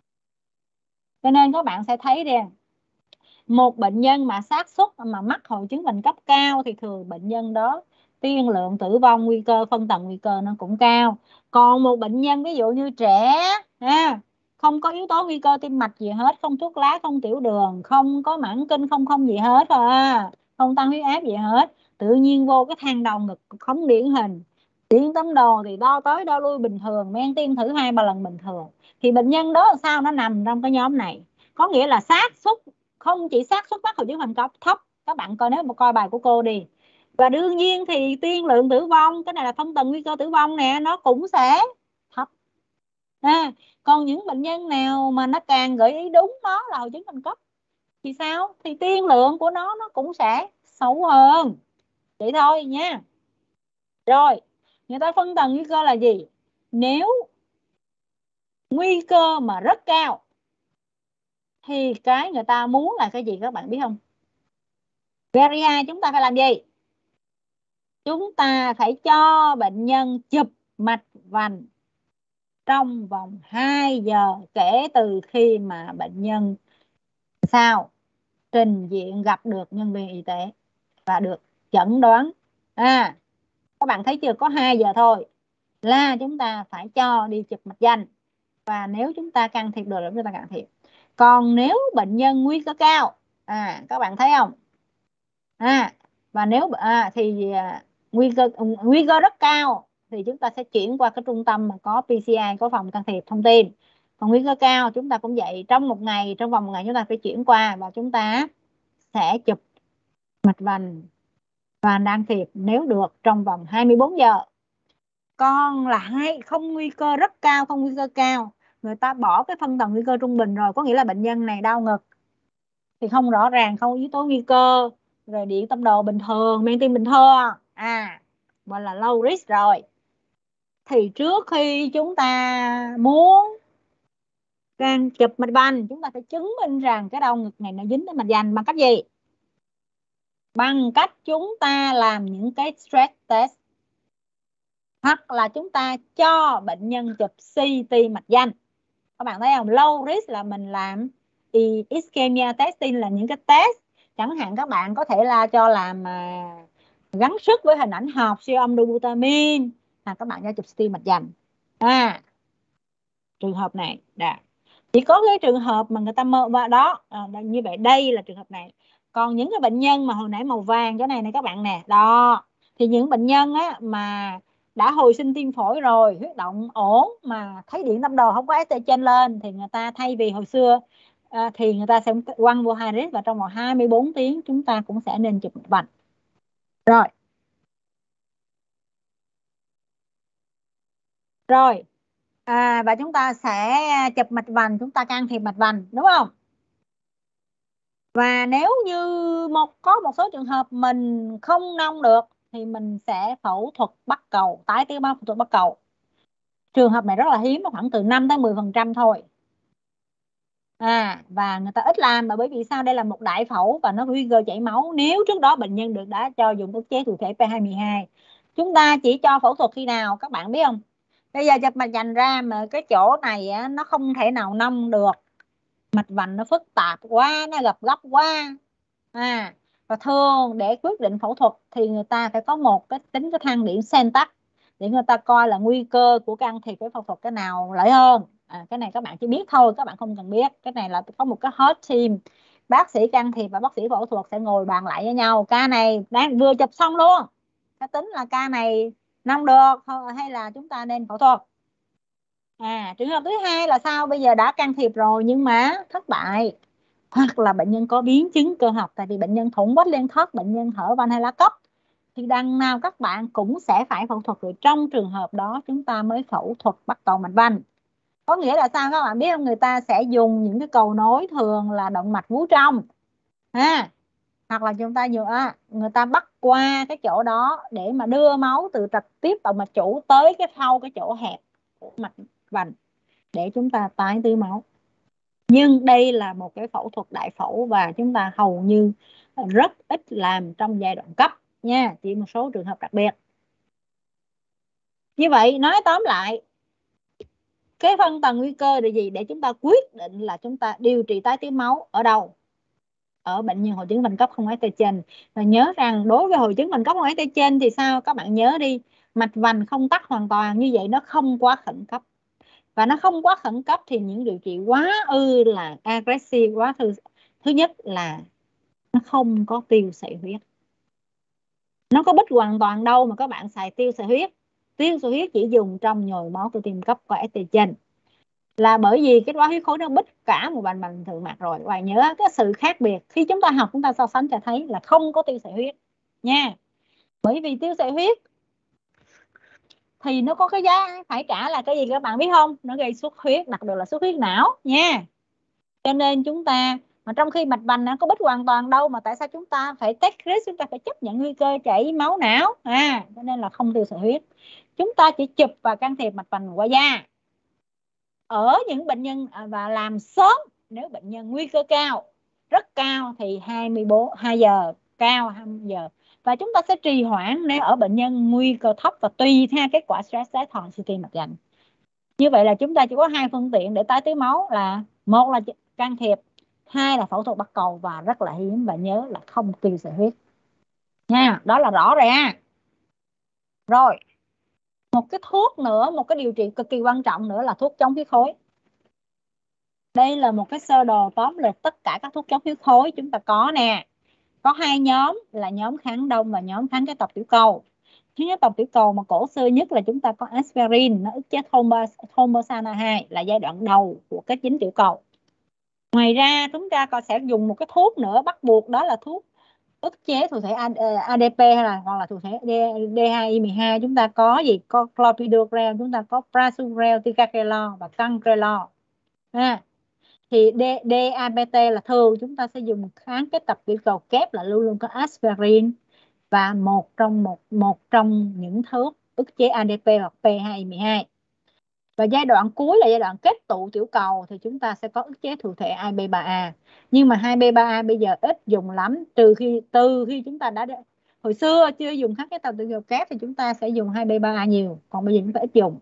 A: Cho nên các bạn sẽ thấy rằng một bệnh nhân mà xác suất mà mắc hội chứng vành cấp cao thì thường bệnh nhân đó tiên lượng tử vong, nguy cơ phân tầng nguy cơ nó cũng cao. Còn một bệnh nhân ví dụ như trẻ không có yếu tố nguy cơ tim mạch gì hết, không thuốc lá, không tiểu đường, không có mãn kinh, không gì hết không tăng huyết áp gì hết, tự nhiên vô cái thang đầu ngực không điển hình, điện tâm đồ thì đo tới đo lui bình thường, men tim thử 2-3 lần bình thường, thì bệnh nhân đó sao nó nằm trong cái nhóm này. Có nghĩa là xác suất, không chỉ xác suất mắc hội chứng vành cấp thấp, các bạn coi nếu mà coi bài của cô đi, và đương nhiên thì tiên lượng tử vong, cái này là phân tầng nguy cơ tử vong nè, nó cũng sẽ thấp. Còn những bệnh nhân nào mà nó càng gợi ý đúng nó là hội chứng vành cấp thì sao? Thì tiên lượng của nó cũng sẽ xấu hơn. Vậy thôi nha. Rồi, người ta phân tầng nguy cơ là gì? Nếu nguy cơ mà rất cao thì cái người ta muốn là cái gì các bạn biết không? Very high chúng ta phải làm gì? Chúng ta phải cho bệnh nhân chụp mạch vành trong vòng 2 giờ kể từ khi mà bệnh nhân trình diện gặp được nhân viên y tế và được chẩn đoán. Các bạn thấy chưa, có 2 giờ thôi là chúng ta phải cho đi chụp mạch vành, và nếu chúng ta can thiệp được là chúng ta can thiệp. Còn nếu bệnh nhân nguy cơ cao, các bạn thấy không, Và nếu nguy cơ rất cao thì chúng ta sẽ chuyển qua cái trung tâm mà có PCI, có phòng can thiệp thông tin. Còn nguy cơ cao chúng ta cũng vậy, trong vòng một ngày chúng ta phải chuyển qua và chúng ta sẽ chụp mạch vành và can thiệp nếu được trong vòng 24 giờ. Còn là không nguy cơ rất cao, không nguy cơ cao, người ta bỏ cái phân tầng nguy cơ trung bình rồi, có nghĩa là bệnh nhân này đau ngực thì không rõ ràng, không yếu tố nguy cơ, rồi điện tâm đồ bình thường, men tim bình thường, gọi là low risk rồi, thì trước khi chúng ta muốn can chụp mạch vành, chúng ta phải chứng minh rằng cái đau ngực này nó dính đến mạch vành bằng cách gì? Bằng cách chúng ta làm những cái stress test, hoặc là chúng ta cho bệnh nhân chụp CT mạch vành. Các bạn thấy không? Low risk là mình làm ischemia testing, là những cái test chẳng hạn các bạn có thể là cho làm gắng sức với hình ảnh học siêu âm dopamine, các bạn cho chụp CT mạch vành. Trường hợp này chỉ có cái trường hợp mà người ta mơ vào đó, như vậy đây là trường hợp này. Còn những cái bệnh nhân mà hồi nãy màu vàng chỗ này này các bạn nè, đó thì những bệnh nhân mà đã hồi sinh tim phổi rồi, huyết động ổn mà thấy điện tâm đồ không có ST trên lên, thì người ta thay vì hồi xưa thì người ta sẽ quăng vô high risk, và trong vòng 24 tiếng chúng ta cũng sẽ nên chụp mạch vành. Rồi và chúng ta sẽ chụp mạch vành, chúng ta can thiệp mạch vành, đúng không? Và nếu như có một số trường hợp mình không nông được thì mình sẽ phẫu thuật bắt cầu, tái tế bào, phẫu thuật bắt cầu. Trường hợp này rất là hiếm, khoảng từ 5 tới 10% thôi. Và người ta ít làm là bởi vì sao? Đây là một đại phẫu và nó nguy cơ chảy máu. Nếu trước đó bệnh nhân đã cho dùng ức chế thụ thể P212. Chúng ta chỉ cho phẫu thuật khi nào các bạn biết không? Bây giờ chụp mạch vành ra mà cái chỗ này nó không thể nào nông được, mạch vành nó phức tạp quá, nó gập góc quá, và thường để quyết định phẫu thuật thì người ta phải có một cái thang điểm Sentak để người ta coi là nguy cơ của can thiệp với phẫu thuật cái nào lợi hơn. Cái này các bạn chỉ biết thôi, các bạn không cần biết. Cái này là có một cái hot team, bác sĩ can thiệp và bác sĩ phẫu thuật sẽ ngồi bàn lại với nhau, ca này đang vừa chụp xong luôn, cái tính là ca này nông được hay là chúng ta nên phẫu thuật. Trường hợp thứ hai là sao? Bây giờ đã can thiệp rồi nhưng mà thất bại, hoặc là bệnh nhân có biến chứng cơ học, tại vì bệnh nhân thủng quách liên thất, bệnh nhân hở van hay lá cấp, thì đằng nào các bạn cũng sẽ phải phẫu thuật. Rồi trong trường hợp đó chúng ta mới phẫu thuật bắt cầu mạch vành. Có nghĩa là sao các bạn biết không? Người ta sẽ dùng những cái cầu nối thường là động mạch vú trong, hoặc là chúng ta người ta bắt qua cái chỗ đó để mà đưa máu từ trực tiếp động mạch chủ tới cái chỗ hẹp của mạch vành để chúng ta tái tưới máu. Nhưng đây là một cái phẫu thuật đại phẫu và chúng ta hầu như rất ít làm trong giai đoạn cấp nha, chỉ một số trường hợp đặc biệt. Như vậy nói tóm lại, cái phân tầng nguy cơ là gì để chúng ta quyết định là chúng ta điều trị tái tưới máu ở đâu? Ở bệnh nhân hội chứng vành cấp không ST trên. Và nhớ rằng đối với hội chứng vành cấp không ST trên thì sao? Các bạn nhớ đi, mạch vành không tắc hoàn toàn, như vậy nó không quá khẩn cấp. Và nó không quá khẩn cấp thì những điều trị quá là aggressive quá, thứ nhất là nó không có tiêu sợi huyết. Nó có bích hoàn toàn đâu mà các bạn xài tiêu sợi huyết. Tiêu sợi huyết chỉ dùng trong nhồi máu cơ tim cấp có ST trên, là bởi vì cái quá huyết khối nó bích cả một vành thượng mạc rồi. Và nhớ cái sự khác biệt khi chúng ta học, chúng ta so sánh cho thấy là không có tiêu sợi huyết nha. Bởi vì tiêu sợi huyết thì nó có cái giá phải trả là cái gì các bạn biết không? Nó gây xuất huyết, đặc biệt là xuất huyết não nha. Cho nên chúng ta mà trong khi mạch vành nó có bích hoàn toàn đâu mà tại sao chúng ta phải take risk, chúng ta phải chấp nhận nguy cơ chảy máu não. Cho nên là không tiêu sợi huyết. Chúng ta chỉ chụp và can thiệp mạch vành qua da ở những bệnh nhân và làm sớm. Nếu bệnh nhân nguy cơ cao, rất cao thì 2 giờ, cao 20 giờ. Và chúng ta sẽ trì hoãn nếu ở bệnh nhân nguy cơ thấp và tùy theo kết quả stress test hoặc CT mạch vành. Như vậy là chúng ta chỉ có 2 phương tiện để tái tưới máu, là một là can thiệp, 2 là phẫu thuật bắt cầu, và rất là hiếm và nhớ là không tiêu sợi huyết nha. Đó là rõ rồi ha. Rồi một cái thuốc nữa, một cái điều trị cực kỳ quan trọng nữa là thuốc chống huyết khối. Đây là một cái sơ đồ tóm lược tất cả các thuốc chống huyết khối chúng ta có nè. có hai nhóm là nhóm kháng đông và nhóm kháng cái tập tiểu cầu. Thứ nhất, tập tiểu cầu mà cổ xưa nhất là chúng ta có aspirin, nó ức chế thiomersana 2 là giai đoạn đầu của kết dính tiểu cầu. Ngoài ra chúng ta còn sẽ dùng một cái thuốc nữa bắt buộc, đó là thuốc ức chế thụ thể ADP hay là hoặc là thụ thể D2I12. Chúng ta có gì? Có clopidogrel, chúng ta có prasugrel, ticagrelor và cangrelor. Thì DAPT là thường chúng ta sẽ dùng kháng cái tập tiểu cầu kép là luôn luôn có aspirin và một trong những thuốc ức chế ADP hoặc P2I12. Và giai đoạn cuối là giai đoạn kết tụ tiểu cầu thì chúng ta sẽ có ức chế thụ thể 2B3A. Nhưng mà 2B3A bây giờ ít dùng lắm, từ khi chúng ta đã hồi xưa chưa dùng các cái tập tiểu cầu kép thì chúng ta sẽ dùng 2B3A nhiều, còn bây giờ chúng ta ít dùng.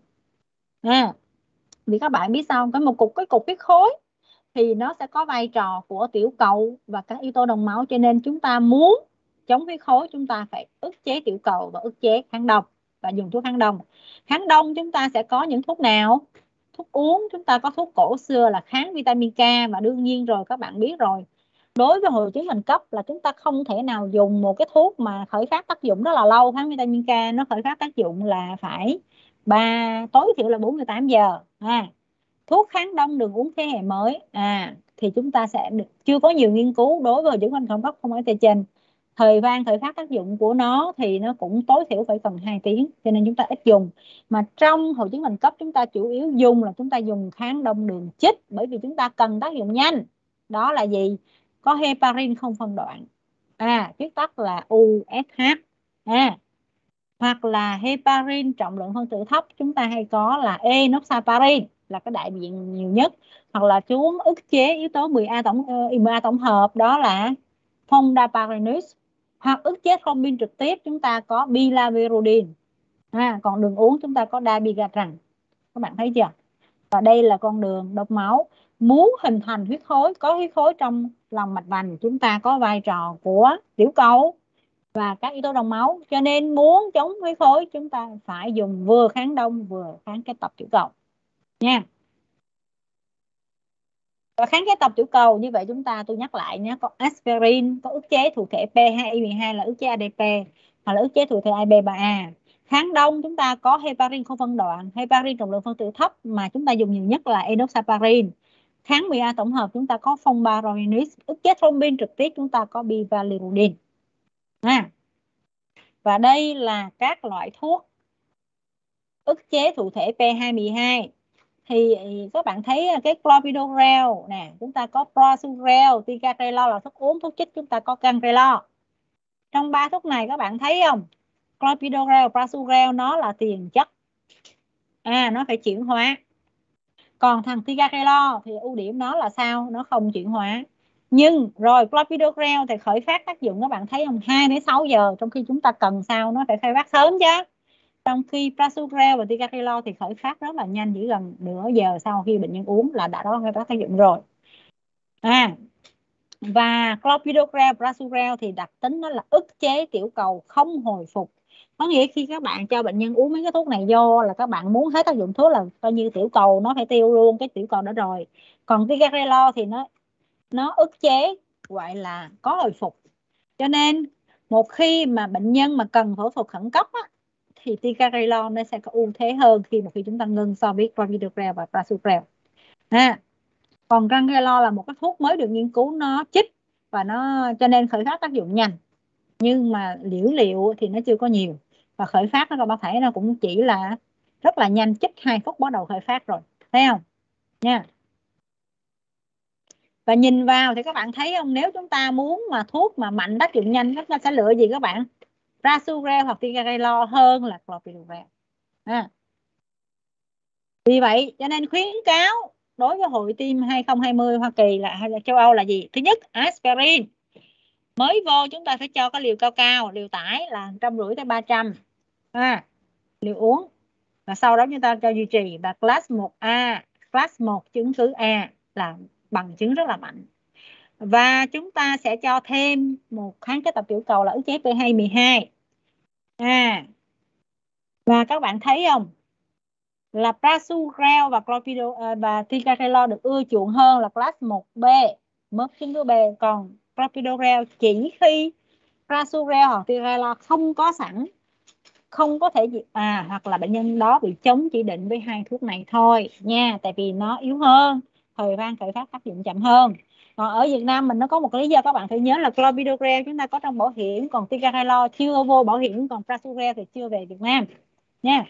A: Vì các bạn biết sao, cái cục huyết khối thì nó sẽ có vai trò của tiểu cầu và các yếu tố đông máu, cho nên chúng ta muốn chống huyết khối chúng ta phải ức chế tiểu cầu và ức chế kháng đông và dùng thuốc kháng đông. Kháng đông chúng ta sẽ có những thuốc nào? Thuốc uống chúng ta có thuốc cổ xưa là kháng vitamin K, và đương nhiên rồi các bạn biết rồi, đối với hội chứng bệnh cấp là chúng ta không thể nào dùng một cái thuốc mà khởi phát tác dụng rất là lâu. Kháng vitamin K nó khởi phát tác dụng là phải tối thiểu là 48 giờ. Thuốc kháng đông đường uống thế hệ mới thì chúng ta sẽ chưa có nhiều nghiên cứu đối với hội chứng bệnh cấp không phải trên. Thời gian khởi phát tác dụng của nó thì nó cũng tối thiểu phải cần 2 tiếng, cho nên chúng ta ít dùng. Mà trong hội chứng bệnh cấp chúng ta chủ yếu dùng là chúng ta dùng kháng đông đường chích, bởi vì chúng ta cần tác dụng nhanh. Đó là gì? Có heparin không phân đoạn, viết tắt là USH, hoặc là heparin trọng lượng phân tử thấp chúng ta hay có là enoxaparin là cái đại diện nhiều nhất, hoặc là chúng ức chế yếu tố 10A tổng hợp đó là fondaparinux, hoặc ức chế thrombin trực tiếp chúng ta có bilavirudin. Còn đường uống chúng ta có dabigatran. Các bạn thấy chưa? Và đây là con đường đông máu. Muốn hình thành huyết khối, có huyết khối trong lòng mạch vành, chúng ta có vai trò của tiểu cầu và các yếu tố đông máu, cho nên muốn chống huyết khối chúng ta phải dùng vừa kháng đông vừa kháng cái tập tiểu cầu nha. Và kháng cái tập tiểu cầu như vậy tôi nhắc lại nhé, có aspirin, có ức chế thụ thể P2I12 là ức chế ADP, hoặc là ức chế thụ thể 2B3A. Kháng đông chúng ta có heparin không phân đoạn, heparin trọng lượng phân tử thấp mà chúng ta dùng nhiều nhất là enoxaparin. Kháng 10A tổng hợp chúng ta có fondaparinux, ức chế thrombin trực tiếp chúng ta có bivalirudin. Và đây là các loại thuốc ức chế thụ thể P212. Thì các bạn thấy cái clopidogrel nè, chúng ta có prasugrel, ticagrelor là thuốc uống, thuốc chích chúng ta có cangrelor. Trong 3 thuốc này các bạn thấy không? Clopidogrel, prasugrel nó là tiền chất, nó phải chuyển hóa. Còn thằng ticagrelor thì ưu điểm nó là sao? Nó không chuyển hóa. Nhưng rồi clopidogrel thì khởi phát tác dụng các bạn thấy không? 2 đến 6 giờ, trong khi chúng ta cần sao nó phải khai phát sớm chứ. Trong khi prasugrel và ticagrelor thì khởi phát rất là nhanh, chỉ gần nửa giờ sau khi bệnh nhân uống là đã có khai phát tác dụng rồi. Và clopidogrel, prasugrel thì đặc tính nó là ức chế tiểu cầu không hồi phục. Có nghĩa khi các bạn cho bệnh nhân uống mấy cái thuốc này vô là các bạn muốn hết tác dụng thuốc là coi như tiểu cầu nó phải tiêu luôn cái tiểu cầu đó rồi. Còn ticagrelor thì nó ức chế gọi là có hồi phục. Cho nên một khi mà bệnh nhân mà cần phẫu thuật khẩn cấp thì ticagrelor nó sẽ có ưu thế hơn khi chúng ta ngưng so với clopidogrel và prasugrel. Còn cangrelor là một cái thuốc mới được nghiên cứu, nó chích và nó cho nên khởi phát tác dụng nhanh, nhưng mà liệu thì nó chưa có nhiều, và khởi phát nó có thể nó cũng chỉ là rất là nhanh, chích 2 phút bắt đầu khởi phát rồi, thấy không nha. Và nhìn vào thì các bạn thấy không, nếu chúng ta muốn mà thuốc mà mạnh tác dụng nhanh, chúng ta sẽ lựa gì các bạn? Prasugrel hoặc ticagrelor hơn là clopidogrel. Vì vậy cho nên khuyến cáo đối với hội tim 2020 Hoa Kỳ hay là châu Âu là gì? Thứ nhất, aspirin. Mới vô chúng ta phải cho cái liều cao, liều tải là 150 tới 300 liều uống. Và sau đó chúng ta cho duy trì. Và class 1A, class 1 chứng cứ A là bằng chứng rất là mạnh. Và chúng ta sẽ cho thêm một kháng kết tập tiểu cầu là ức chế P212. Và các bạn thấy không? Là prasugrel và ticagrelor được ưa chuộng hơn là class 1B, mất chứng cứ B. Còn clopidogrel chỉ khi prasugrel hoặc ticagrelor không có sẵn, không có thể hoặc là bệnh nhân đó bị chống chỉ định với hai thuốc này thôi nha, tại vì nó yếu hơn, thời gian khởi phát tác dụng chậm hơn. Còn ở Việt Nam mình nó có một cái lý do các bạn phải nhớ là clopidogrel chúng ta có trong bảo hiểm, còn ticagrelor chưa vô bảo hiểm, còn prasugrel thì chưa về Việt Nam nha.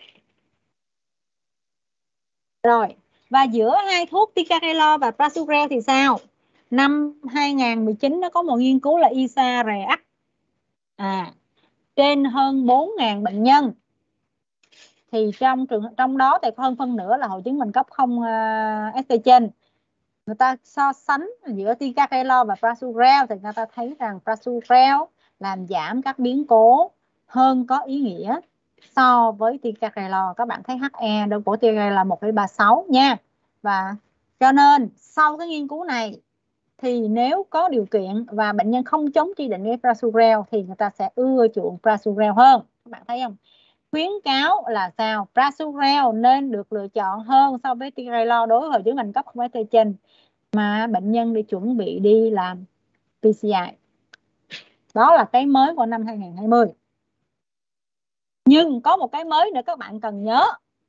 A: Rồi, và giữa hai thuốc ticagrelor và prasugrel thì sao? Năm 2019 nó có một nghiên cứu là ISA-REACT trên hơn 4.000 bệnh nhân, thì trong đó thì hơn phân nửa là hội chứng bệnh cấp không estrogen. Người ta so sánh giữa ticagrelor và prasugrel thì người ta thấy rằng prasugrel làm giảm các biến cố hơn có ý nghĩa so với ticagrelor. Các bạn thấy HE đơn của ticagrelor là 1,36 nha. Và cho nên sau cái nghiên cứu này thì nếu có điều kiện và bệnh nhân không chống chỉ định với prasugrel thì người ta sẽ ưa chuộng prasugrel hơn. Các bạn thấy không? Khuyến cáo là sao? Prasugrel nên được lựa chọn hơn so với ticagrelor đối với hội chứng bệnh cấp không estrogen mà bệnh nhân đi chuẩn bị đi làm PCI. Đó là cái mới của năm 2020. Nhưng có một cái mới nữa các bạn cần nhớ.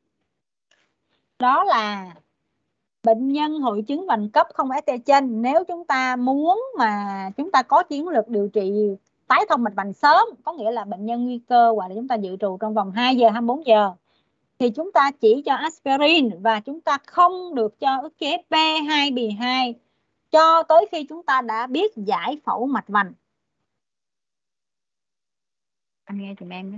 A: Đó là bệnh nhân hội chứng bệnh cấp không estrogen, nếu chúng ta muốn mà chúng ta có chiến lược điều trị tái thông mạch vành sớm, có nghĩa là bệnh nhân nguy cơ hoặc là chúng ta dự trù trong vòng 2 giờ 24 giờ, thì chúng ta chỉ cho aspirin và chúng ta không được cho ức chế P2B2 cho tới khi chúng ta đã biết giải phẫu mạch vành. Anh nghe giùm em.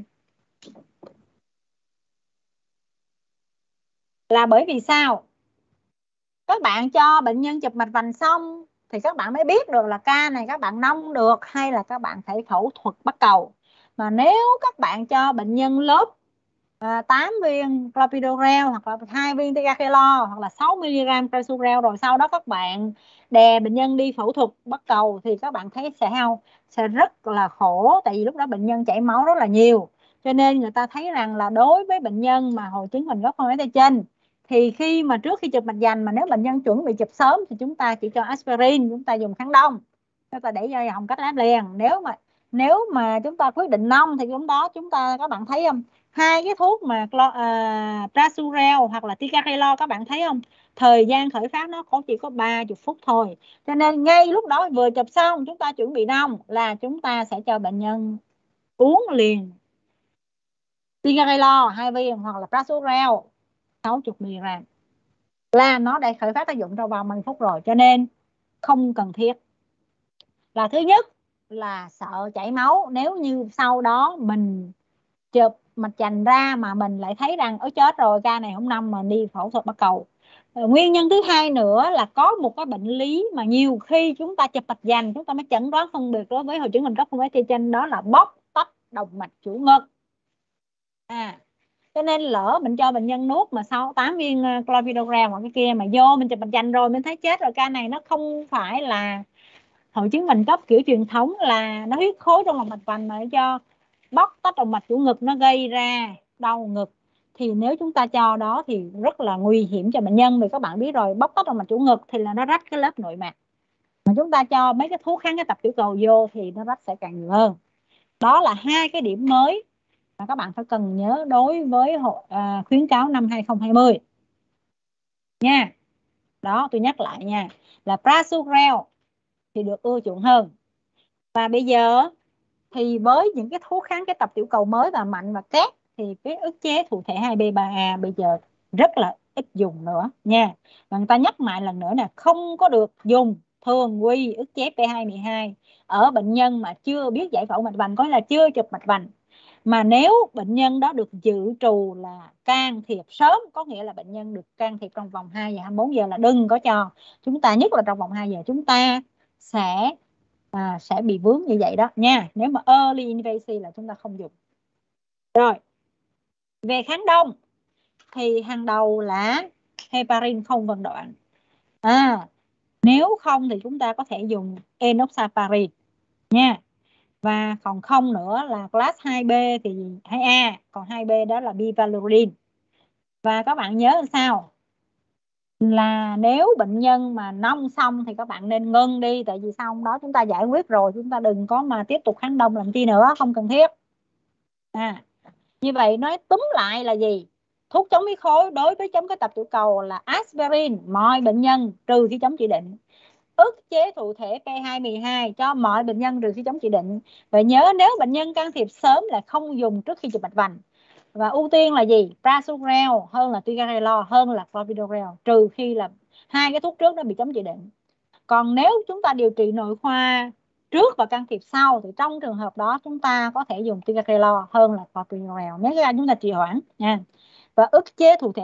A: Là bởi vì sao? Các bạn cho bệnh nhân chụp mạch vành xong thì các bạn mới biết được là ca này các bạn nông được hay là các bạn phải phẫu thuật bắt cầu. Mà nếu các bạn cho bệnh nhân lớp 8 viên clopidogrel hoặc là 2 viên ticagrelor hoặc là 6 mg prasugrel rồi sau đó các bạn đè bệnh nhân đi phẫu thuật bắt cầu thì các bạn thấy sẽ rất là khổ, tại vì lúc đó bệnh nhân chảy máu rất là nhiều. Cho nên người ta thấy rằng là đối với bệnh nhân mà hội chứng bệnh gốc không estrogen thì khi mà trước khi chụp mạch vành mà nếu bệnh nhân chuẩn bị chụp sớm thì chúng ta chỉ cho aspirin, chúng ta dùng kháng đông, chúng ta để ra hồng cách áp liền. Nếu mà chúng ta quyết định nông thì chúng ta các bạn thấy không, hai cái thuốc mà prasugrel hoặc là ticagrelor các bạn thấy không, thời gian khởi phát nó chỉ có 30 phút thôi. Cho nên ngay lúc đó vừa chụp xong chúng ta chuẩn bị nông là chúng ta sẽ cho bệnh nhân uống liền ticagrelor 2 viên hoặc là prasugrel 60 mg là nó đã khởi phát tác dụng trong vòng 10 phút rồi. Cho nên không cần thiết. Là thứ nhất là sợ chảy máu, nếu như sau đó mình chụp mạch vành ra mà mình lại thấy rằng ôi chết rồi, ca này không nằm mà đi phẫu thuật bắt cầu. Nguyên nhân thứ hai nữa là có một cái bệnh lý mà nhiều khi chúng ta chụp mạch vành chúng ta mới chẩn đoán phân biệt đối với hội chứng bệnh cấp không estrogen, đó là bóc tách động mạch chủ ngực. Cho nên lỡ mình cho bệnh nhân nuốt mà sau 8 viên clopidogrel hoặc cái kia mà vô mình chụp mạch vành rồi mình thấy chết rồi, ca này nó không phải là hội chứng bệnh cấp kiểu truyền thống là nó huyết khối trong lòng mạch vành mà cho bóc tách động mạch chủ ngực, nó gây ra đau ngực, thì nếu chúng ta cho đó thì rất là nguy hiểm cho bệnh nhân. Vì các bạn biết rồi, bóc tách động mạch chủ ngực thì là nó rách cái lớp nội mạc, mà chúng ta cho mấy cái thuốc kháng cái tập tiểu cầu vô thì nó rách sẽ càng nhiều hơn. Đó là hai cái điểm mới mà các bạn phải cần nhớ đối với khuyến cáo năm 2020 nha. Đó, tôi nhắc lại nha, là prasugrel thì được ưa chuộng hơn. Và bây giờ thì với những cái thuốc kháng cái tập tiểu cầu mới và mạnh và kép thì cái ức chế thụ thể 2B3A bây giờ rất là ít dùng nữa nha. Và người ta nhắc lại lần nữa nè, không có được dùng thường quy ức chế P212 ở bệnh nhân mà chưa biết giải phẫu mạch vành, có nghĩa là chưa chụp mạch vành. Mà nếu bệnh nhân đó được dự trù là can thiệp sớm, có nghĩa là bệnh nhân được can thiệp trong vòng 2 giờ 24 giờ là đừng có cho. Chúng ta nhất là trong vòng 2 giờ chúng ta sẽ bị vướng như vậy đó nha. Nếu mà early invasive là chúng ta không dùng. Rồi, về kháng đông thì hàng đầu là heparin không phân đoạn. Nếu không thì chúng ta có thể dùng enoxaparin nha. Và còn không nữa là class 2B thì 2A, còn 2B đó là bivalirudin. Và các bạn nhớ làm sao? là nếu bệnh nhân mà nông xong thì các bạn nên ngưng đi, tại vì xong đó chúng ta giải quyết rồi, chúng ta đừng có mà tiếp tục kháng đông làm chi nữa, không cần thiết. Như vậy nói túm lại là gì? Thuốc chống huyết khối đối với chống cái tập tiểu cầu là aspirin mọi bệnh nhân trừ khi chống chỉ định, ức chế thụ thể P212 cho mọi bệnh nhân trừ khi chống chỉ định. Và nhớ nếu bệnh nhân can thiệp sớm là không dùng trước khi chụp mạch vành. Và ưu tiên là gì? Prasugrel hơn là Ticagrelor hơn là Clopidogrel, trừ khi là hai cái thuốc trước đó bị chống chỉ định. Còn nếu chúng ta điều trị nội khoa trước và can thiệp sau thì trong trường hợp đó chúng ta có thể dùng Ticagrelor hơn là Clopidogrel nếu chúng ta trì hoãn nha. Và ức chế thụ thể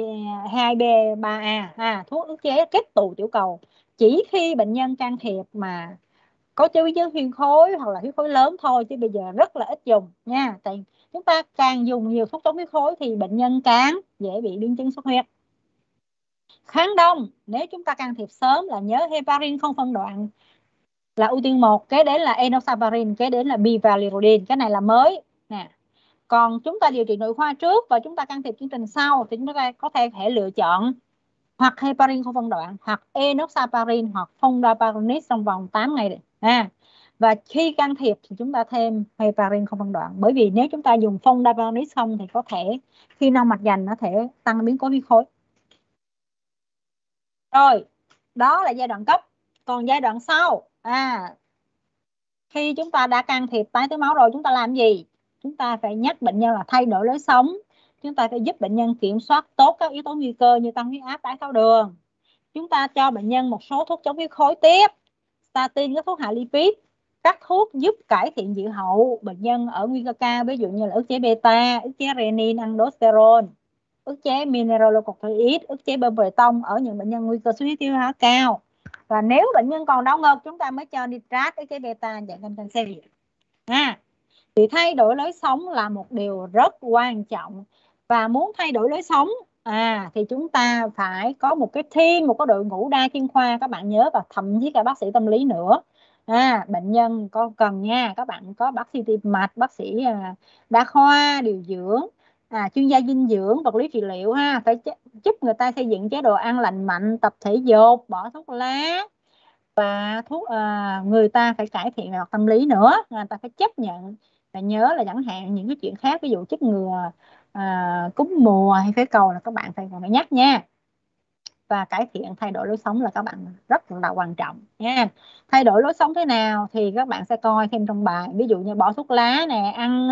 A: P2B3A, thuốc ức chế kết tụ tiểu cầu chỉ khi bệnh nhân can thiệp mà có triệu chứng huyết khối hoặc là huyết khối lớn thôi, chứ bây giờ rất là ít dùng nha. Tại chúng ta càng dùng nhiều thuốc chống huyết khối thì bệnh nhân càng dễ bị biến chứng xuất huyết. Kháng đông nếu chúng ta can thiệp sớm là nhớ heparin không phân đoạn là ưu tiên 1, kế đến là enoxaparin, kế đến là bivalirudin, cái này là mới nè. Còn chúng ta điều trị nội khoa trước và chúng ta can thiệp chương trình sau thì chúng ta có thể lựa chọn hoặc heparin không phân đoạn, hoặc enoxaparin, hoặc fondaparinib trong vòng 8 ngày. Và khi can thiệp thì chúng ta thêm heparin không phân đoạn, bởi vì nếu chúng ta dùng fondaparinib không thì có thể khi nông mạch vành nó thể tăng biến cố huyết khối. Rồi, đó là giai đoạn cấp. Còn giai đoạn sau, khi chúng ta đã can thiệp tái tứ máu rồi, chúng ta làm gì? Chúng ta phải nhắc bệnh nhân là thay đổi lối sống. Chúng ta phải giúp bệnh nhân kiểm soát tốt các yếu tố nguy cơ như tăng huyết áp, đái tháo đường. Chúng ta cho bệnh nhân một số thuốc chống huyết khối tiếp, statin, các thuốc hạ lipid, các thuốc giúp cải thiện dự hậu bệnh nhân ở nguy cơ cao, ví dụ như là ức chế beta, ức chế renin, aldosterone, ức chế mineralocorticoid, ức chế bơm bề tông ở những bệnh nhân nguy cơ xuất huyết tiêu hóa cao. Và nếu bệnh nhân còn đau ngực, chúng ta mới cho nitrat, ức chế beta, dạng canxi. Thì thay đổi lối sống là một điều rất quan trọng. Và muốn thay đổi lối sống thì chúng ta phải có một cái team, một cái đội ngũ đa chuyên khoa, các bạn nhớ, và thậm chí cả bác sĩ tâm lý nữa. Bệnh nhân có cần nha, các bạn có bác sĩ tim mạch, bác sĩ đa khoa, điều dưỡng, chuyên gia dinh dưỡng, vật lý trị liệu phải giúp người ta xây dựng chế độ ăn lành mạnh, tập thể dục, bỏ thuốc lá, và người ta phải cải thiện về mặt tâm lý nữa, người ta phải chấp nhận. Và nhớ là chẳng hạn những cái chuyện khác, ví dụ chích ngừa cúm mùa hay phế cầu là các bạn phải nhắc nha. Và cải thiện thay đổi lối sống là các bạn rất là quan trọng nha. Thay đổi lối sống thế nào thì các bạn sẽ coi thêm trong bài, ví dụ như bỏ thuốc lá nè,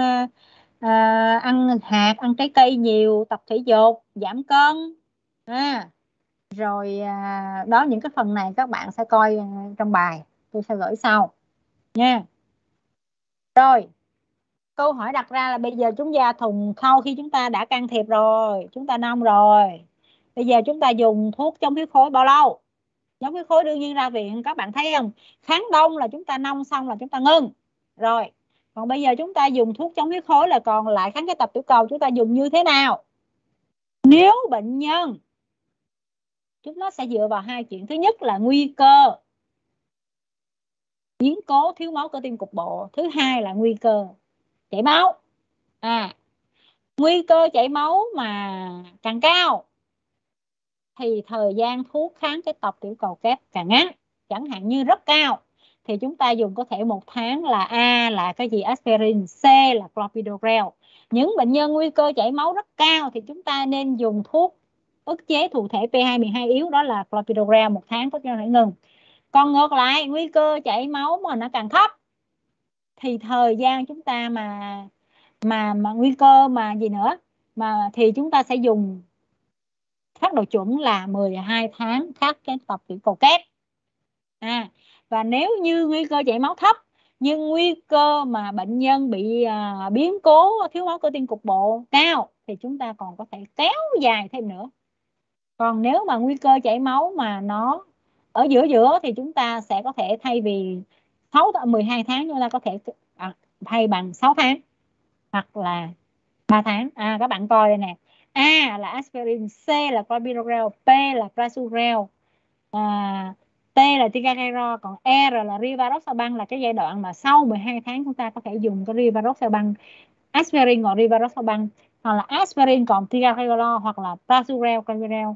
A: ăn hạt, ăn trái cây nhiều, tập thể dục, giảm cân rồi đó, những cái phần này các bạn sẽ coi trong bài, tôi sẽ gửi sau nha. Rồi, câu hỏi đặt ra là bây giờ chúng ta sau khi chúng ta đã can thiệp rồi, chúng ta nông rồi, bây giờ chúng ta dùng thuốc chống huyết khối bao lâu? Chống huyết khối đương nhiên ra viện, các bạn thấy không? Kháng đông là chúng ta nông xong là chúng ta ngưng rồi. Còn bây giờ chúng ta dùng thuốc chống huyết khối là còn lại kháng cái tập tiểu cầu, chúng ta dùng như thế nào? Nếu bệnh nhân, chúng nó sẽ dựa vào hai chuyện. Thứ nhất là nguy cơ biến cố thiếu máu cơ tim cục bộ, thứ hai là nguy cơ chảy máu. Nguy cơ chảy máu mà càng cao thì thời gian thuốc kháng cái tập tiểu cầu kép càng ngắn. Chẳng hạn như rất cao thì chúng ta dùng có thể 1 tháng là A là cái gì? Aspirin, C là Clopidogrel. Những bệnh nhân nguy cơ chảy máu rất cao thì chúng ta nên dùng thuốc ức chế thụ thể P212 yếu, đó là Clopidogrel, 1 tháng có cho phải ngừng. Còn ngược lại, nguy cơ chảy máu mà nó càng thấp thì thời gian chúng ta mà nguy cơ mà gì nữa mà thì chúng ta sẽ dùng phác đồ chuẩn là 12 tháng khắc cái tập tiểu cầu kép. Và nếu như nguy cơ chảy máu thấp nhưng nguy cơ mà bệnh nhân bị biến cố thiếu máu cơ tim cục bộ cao thì chúng ta còn có thể kéo dài thêm nữa. Còn nếu mà nguy cơ chảy máu mà nó ở giữa thì chúng ta sẽ có thể thay vì 12 tháng chúng ta có thể thay bằng 6 tháng hoặc là 3 tháng. Các bạn coi đây nè, A là aspirin, C là clopidogrel, P là prasugrel, T là ticagrelor, còn R là rivaroxaban, là cái giai đoạn mà sau 12 tháng chúng ta có thể dùng cái rivaroxaban, aspirin còn rivaroxaban, hoặc là aspirin còn ticagrelor, hoặc là prasugrel, clopidogrel.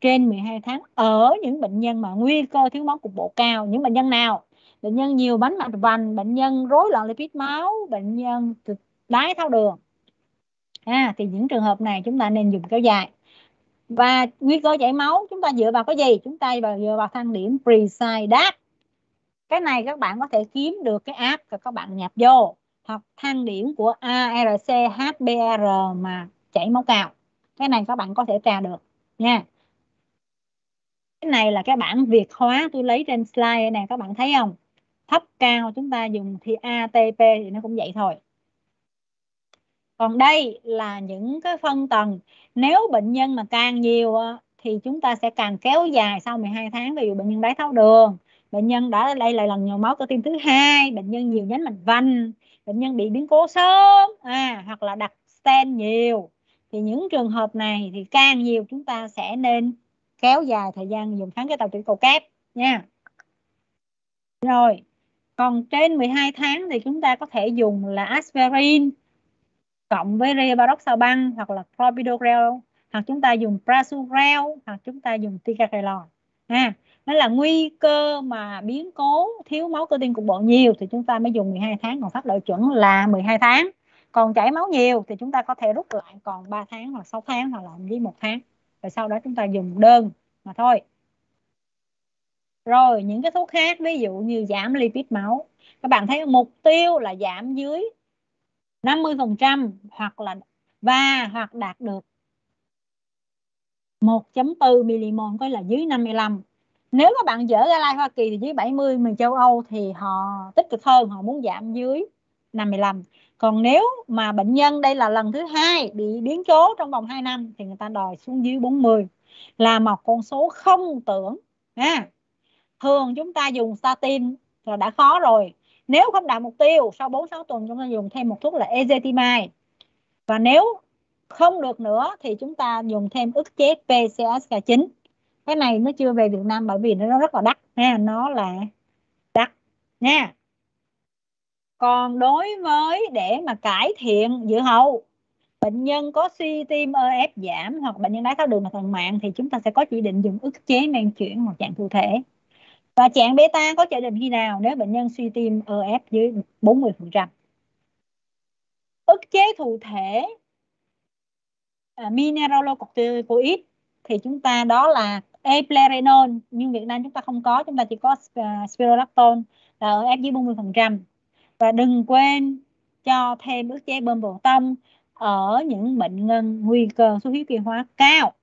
A: trên 12 tháng ở những bệnh nhân mà nguy cơ thiếu máu cục bộ cao. Những bệnh nhân nào? Bệnh nhân nhiều bánh mạch vành, bệnh nhân rối loạn lipid máu, bệnh nhân đái tháo đường. Thì những trường hợp này chúng ta nên dùng kéo dài. Và nguy cơ chảy máu chúng ta dựa vào cái gì? Chúng ta dựa vào thang điểm Precise DAT. Cái này các bạn có thể kiếm được cái app và các bạn nhập vô, hoặc thang điểm của ARC HBR mà chảy máu cao. Cái này các bạn có thể tra được nha. Cái này là cái bảng Việt hóa tôi lấy trên slide này, các bạn thấy không? Thấp cao chúng ta dùng thì ATP thì nó cũng vậy thôi. Còn đây là những cái phân tầng. Nếu bệnh nhân mà càng nhiều thì chúng ta sẽ càng kéo dài sau 12 tháng. Ví dụ bệnh nhân đái tháo đường, bệnh nhân đã đây là lần nhồi máu cơ tim thứ 2, bệnh nhân nhiều nhánh mạch vành, bệnh nhân bị biến cố sớm, hoặc là đặt stent nhiều. Thì những trường hợp này thì càng nhiều chúng ta sẽ nên kéo dài thời gian dùng kháng cái tàu thủy cầu kép nha. Rồi, còn trên 12 tháng thì chúng ta có thể dùng là aspirin cộng với rivaroxaban hoặc là clopidogrel, hoặc chúng ta dùng prasugrel, hoặc chúng ta dùng ticagrelor. Đó là nguy cơ mà biến cố thiếu máu cơ tim cục bộ nhiều thì chúng ta mới dùng 12 tháng, còn phác độ chuẩn là 12 tháng. Còn chảy máu nhiều thì chúng ta có thể rút lại còn 3 tháng hoặc 6 tháng hoặc là với 1 tháng. Rồi sau đó chúng ta dùng đơn mà thôi. Rồi những cái thuốc khác, ví dụ như giảm lipid máu, các bạn thấy mục tiêu là giảm dưới 50% hoặc đạt được 1.4 mmol, có là dưới 55. Nếu các bạn dở Gai Hoa Kỳ thì dưới 70, mà châu Âu thì họ tích cực hơn, họ muốn giảm dưới 55. Còn nếu mà bệnh nhân đây là lần thứ 2 bị biến cố trong vòng 2 năm thì người ta đòi xuống dưới 40, là một con số không tưởng. Thường chúng ta dùng statin là đã khó rồi. Nếu không đạt mục tiêu, sau 4-6 tuần chúng ta dùng thêm một thuốc là ezetimibe. Và nếu không được nữa thì chúng ta dùng thêm ức chế PCSK9. Cái này nó chưa về Việt Nam bởi vì nó rất là đắt nha, nó là đắt nha. Còn đối với để mà cải thiện dự hậu, bệnh nhân có suy tim EF giảm hoặc bệnh nhân đái tháo đường mà thận mạng thì chúng ta sẽ có chỉ định dùng ức chế men chuyển hoặc trạng thụ thể. Và trạng beta có chỉ định khi nào? Nếu bệnh nhân suy tim EF dưới 40%. Ức chế thụ thể mineralocorticoid thì chúng ta đó là eplerenone, nhưng Việt Nam chúng ta không có, chúng ta chỉ có spironolactone là ở F dưới 40%. Và đừng quên cho thêm ức chế bơm bổ tông ở những bệnh nhân nguy cơ xuất huyết tiêu hóa cao.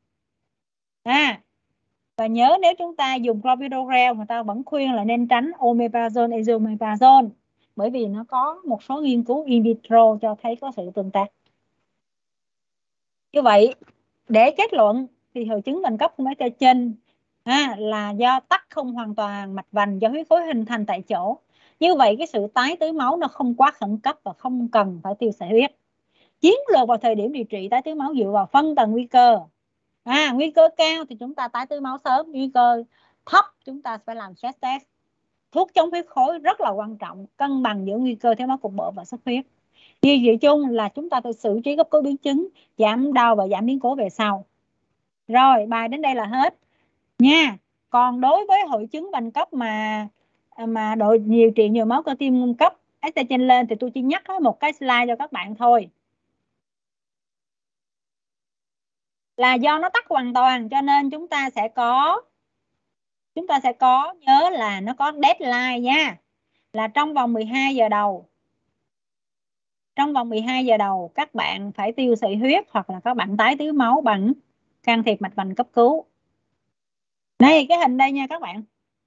A: Và nhớ nếu chúng ta dùng clopidogrel, người ta vẫn khuyên là nên tránh omeprazole, esomeprazole, bởi vì nó có một số nghiên cứu in vitro cho thấy có sự tương tác. Như vậy, để kết luận thì hội chứng bệnh cấp không kể trên là do tắc không hoàn toàn mạch vành do huyết khối hình thành tại chỗ. Như vậy cái sự tái tưới máu nó không quá khẩn cấp và không cần phải tiêu sợi huyết. Chiến lược vào thời điểm điều trị tái tưới máu dựa vào phân tầng nguy cơ. Nguy cơ cao thì chúng ta tái tưới máu sớm, nguy cơ thấp chúng ta phải làm stress test. Thuốc chống huyết khối rất là quan trọng, cân bằng giữa nguy cơ thiếu máu cục bộ và xuất huyết. Điều trị chung là chúng ta phải xử trí cấp cứu biến chứng, giảm đau và giảm biến cố về sau. Rồi, bài đến đây là hết nha. Còn đối với hội chứng bệnh cấp mà đội điều trị nhồi máu cơ tim cấp estrogen lên thì tôi chỉ nhắc một cái slide cho các bạn thôi. Là do nó tắt hoàn toàn cho nên chúng ta sẽ có nhớ là nó có deadline nha. Là trong vòng 12 giờ đầu. Trong vòng 12 giờ đầu các bạn phải tiêu sợi huyết hoặc là các bạn tái tưới máu bằng can thiệp mạch vành cấp cứu. Đây cái hình đây nha các bạn.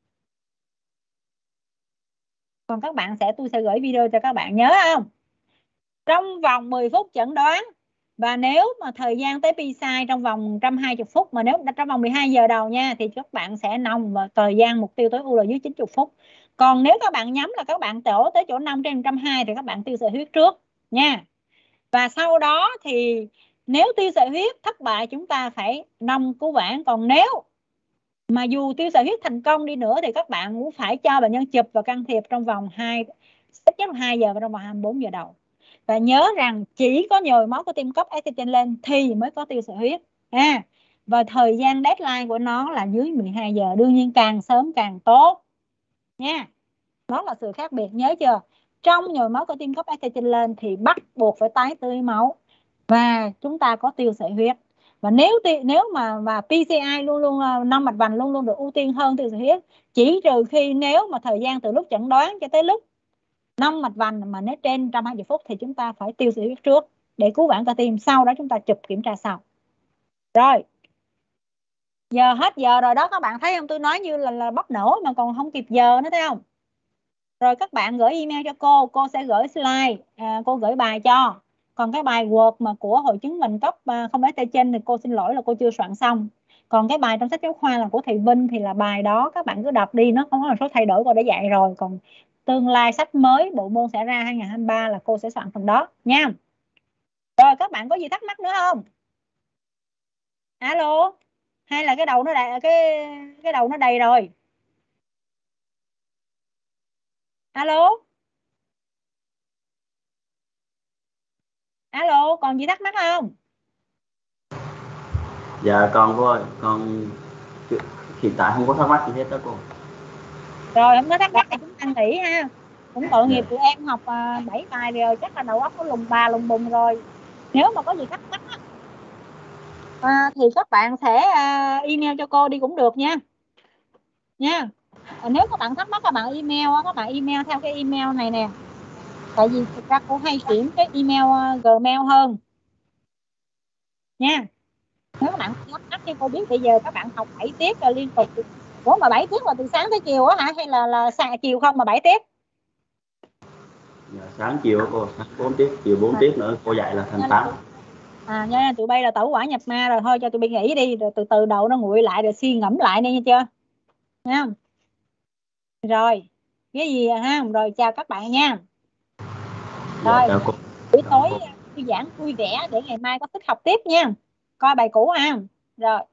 A: Còn các bạn tôi sẽ gửi video cho các bạn, nhớ không? Trong vòng 10 phút chẩn đoán. Và nếu mà thời gian tới PSI trong vòng 120 phút, mà nếu trong vòng 12 giờ đầu nha thì các bạn sẽ nòng và thời gian mục tiêu tối ưu là dưới 90 phút. Còn nếu các bạn nhắm là các bạn tổ tới chỗ 5/120 thì các bạn tiêu sợi huyết trước nha. Và sau đó thì nếu tiêu sợi huyết thất bại chúng ta phải nòng cứu vãn. Còn nếu mà dù tiêu sợi huyết thành công đi nữa thì các bạn cũng phải cho bệnh nhân chụp và can thiệp trong vòng ít nhất là 2 giờ và trong vòng 24 giờ đầu. Và nhớ rằng chỉ có nhồi máu cơ tim cấp estrogen lên thì mới có tiêu sợi huyết. và thời gian deadline của nó là dưới 12 giờ. Đương nhiên càng sớm càng tốt nha. Đó là sự khác biệt, nhớ chưa? Trong nhồi máu cơ tim cấp ethylene thì bắt buộc phải tái tưới máu và chúng ta có tiêu sợi huyết. Và nếu mà PCI luôn luôn năm mạch vành luôn luôn được ưu tiên hơn tiêu sợi huyết, chỉ trừ khi nếu mà thời gian từ lúc chẩn đoán cho tới lúc năm mạch vành mà nếu trên 120 phút thì chúng ta phải tiêu sợi huyết trước để cứu vãn cơ tim, sau đó chúng ta chụp kiểm tra sau. Rồi, giờ hết giờ rồi đó các bạn, thấy không? Tôi nói như là bóc nổ mà còn không kịp giờ nữa, thấy không? Rồi các bạn gửi email cho cô sẽ gửi slide, cô gửi bài cho. Còn cái bài Word mà của hội chứng bệnh cấp không FT trên thì cô xin lỗi là cô chưa soạn xong. Còn cái bài trong sách giáo khoa là của thầy Vinh thì là bài đó các bạn cứ đọc đi, nó không có một số thay đổi cô đã dạy rồi. Còn tương lai sách mới bộ môn sẽ ra 2023 là cô sẽ soạn phần đó nha. Rồi các bạn có gì thắc mắc nữa không? Alo, hay là cái đầu nó đầy, cái đầu nó đầy rồi? Alo, alo, còn gì thắc mắc không?
C: Dạ con cô ơi, con hiện tại không có thắc mắc gì hết đó cô.
A: Rồi không có thắc mắc thì chúng ta nghỉ ha. Cũng tội nghiệp tụi em học 7 bài rồi, chắc là đầu óc nó lùng bà lùng bùng rồi. Nếu mà có gì thắc mắc thì các bạn sẽ email cho cô đi cũng được nha. Nếu các bạn thắc mắc các bạn email theo cái email này nè. Tại vì thực ra cô hay chuyển cái email Gmail hơn nha. Nếu các bạn thắc mắc thì cô biết bây giờ các bạn học 7 tiết liên tục. Ủa mà 7 tiết là từ sáng tới chiều á hả, hay là chiều không mà 7 tiết?
C: Dạ, sáng chiều cô, sáng 4 tiết, chiều 4 tiết nữa cô dạy là thành 8.
A: Nha, tụi bay là tẩu hỏa nhập ma rồi, thôi cho tụi bay nghỉ đi, rồi từ từ đầu nó nguội lại rồi suy ngẫm lại đi, nghe chưa? Nha. Rồi cái gì ha, rồi chào các bạn nha.
C: Dạ,
A: Rồi
C: chào cô.
A: buổi tối thư giãn vui vẻ để ngày mai có sức học tiếp nha, coi bài cũ ha. Rồi.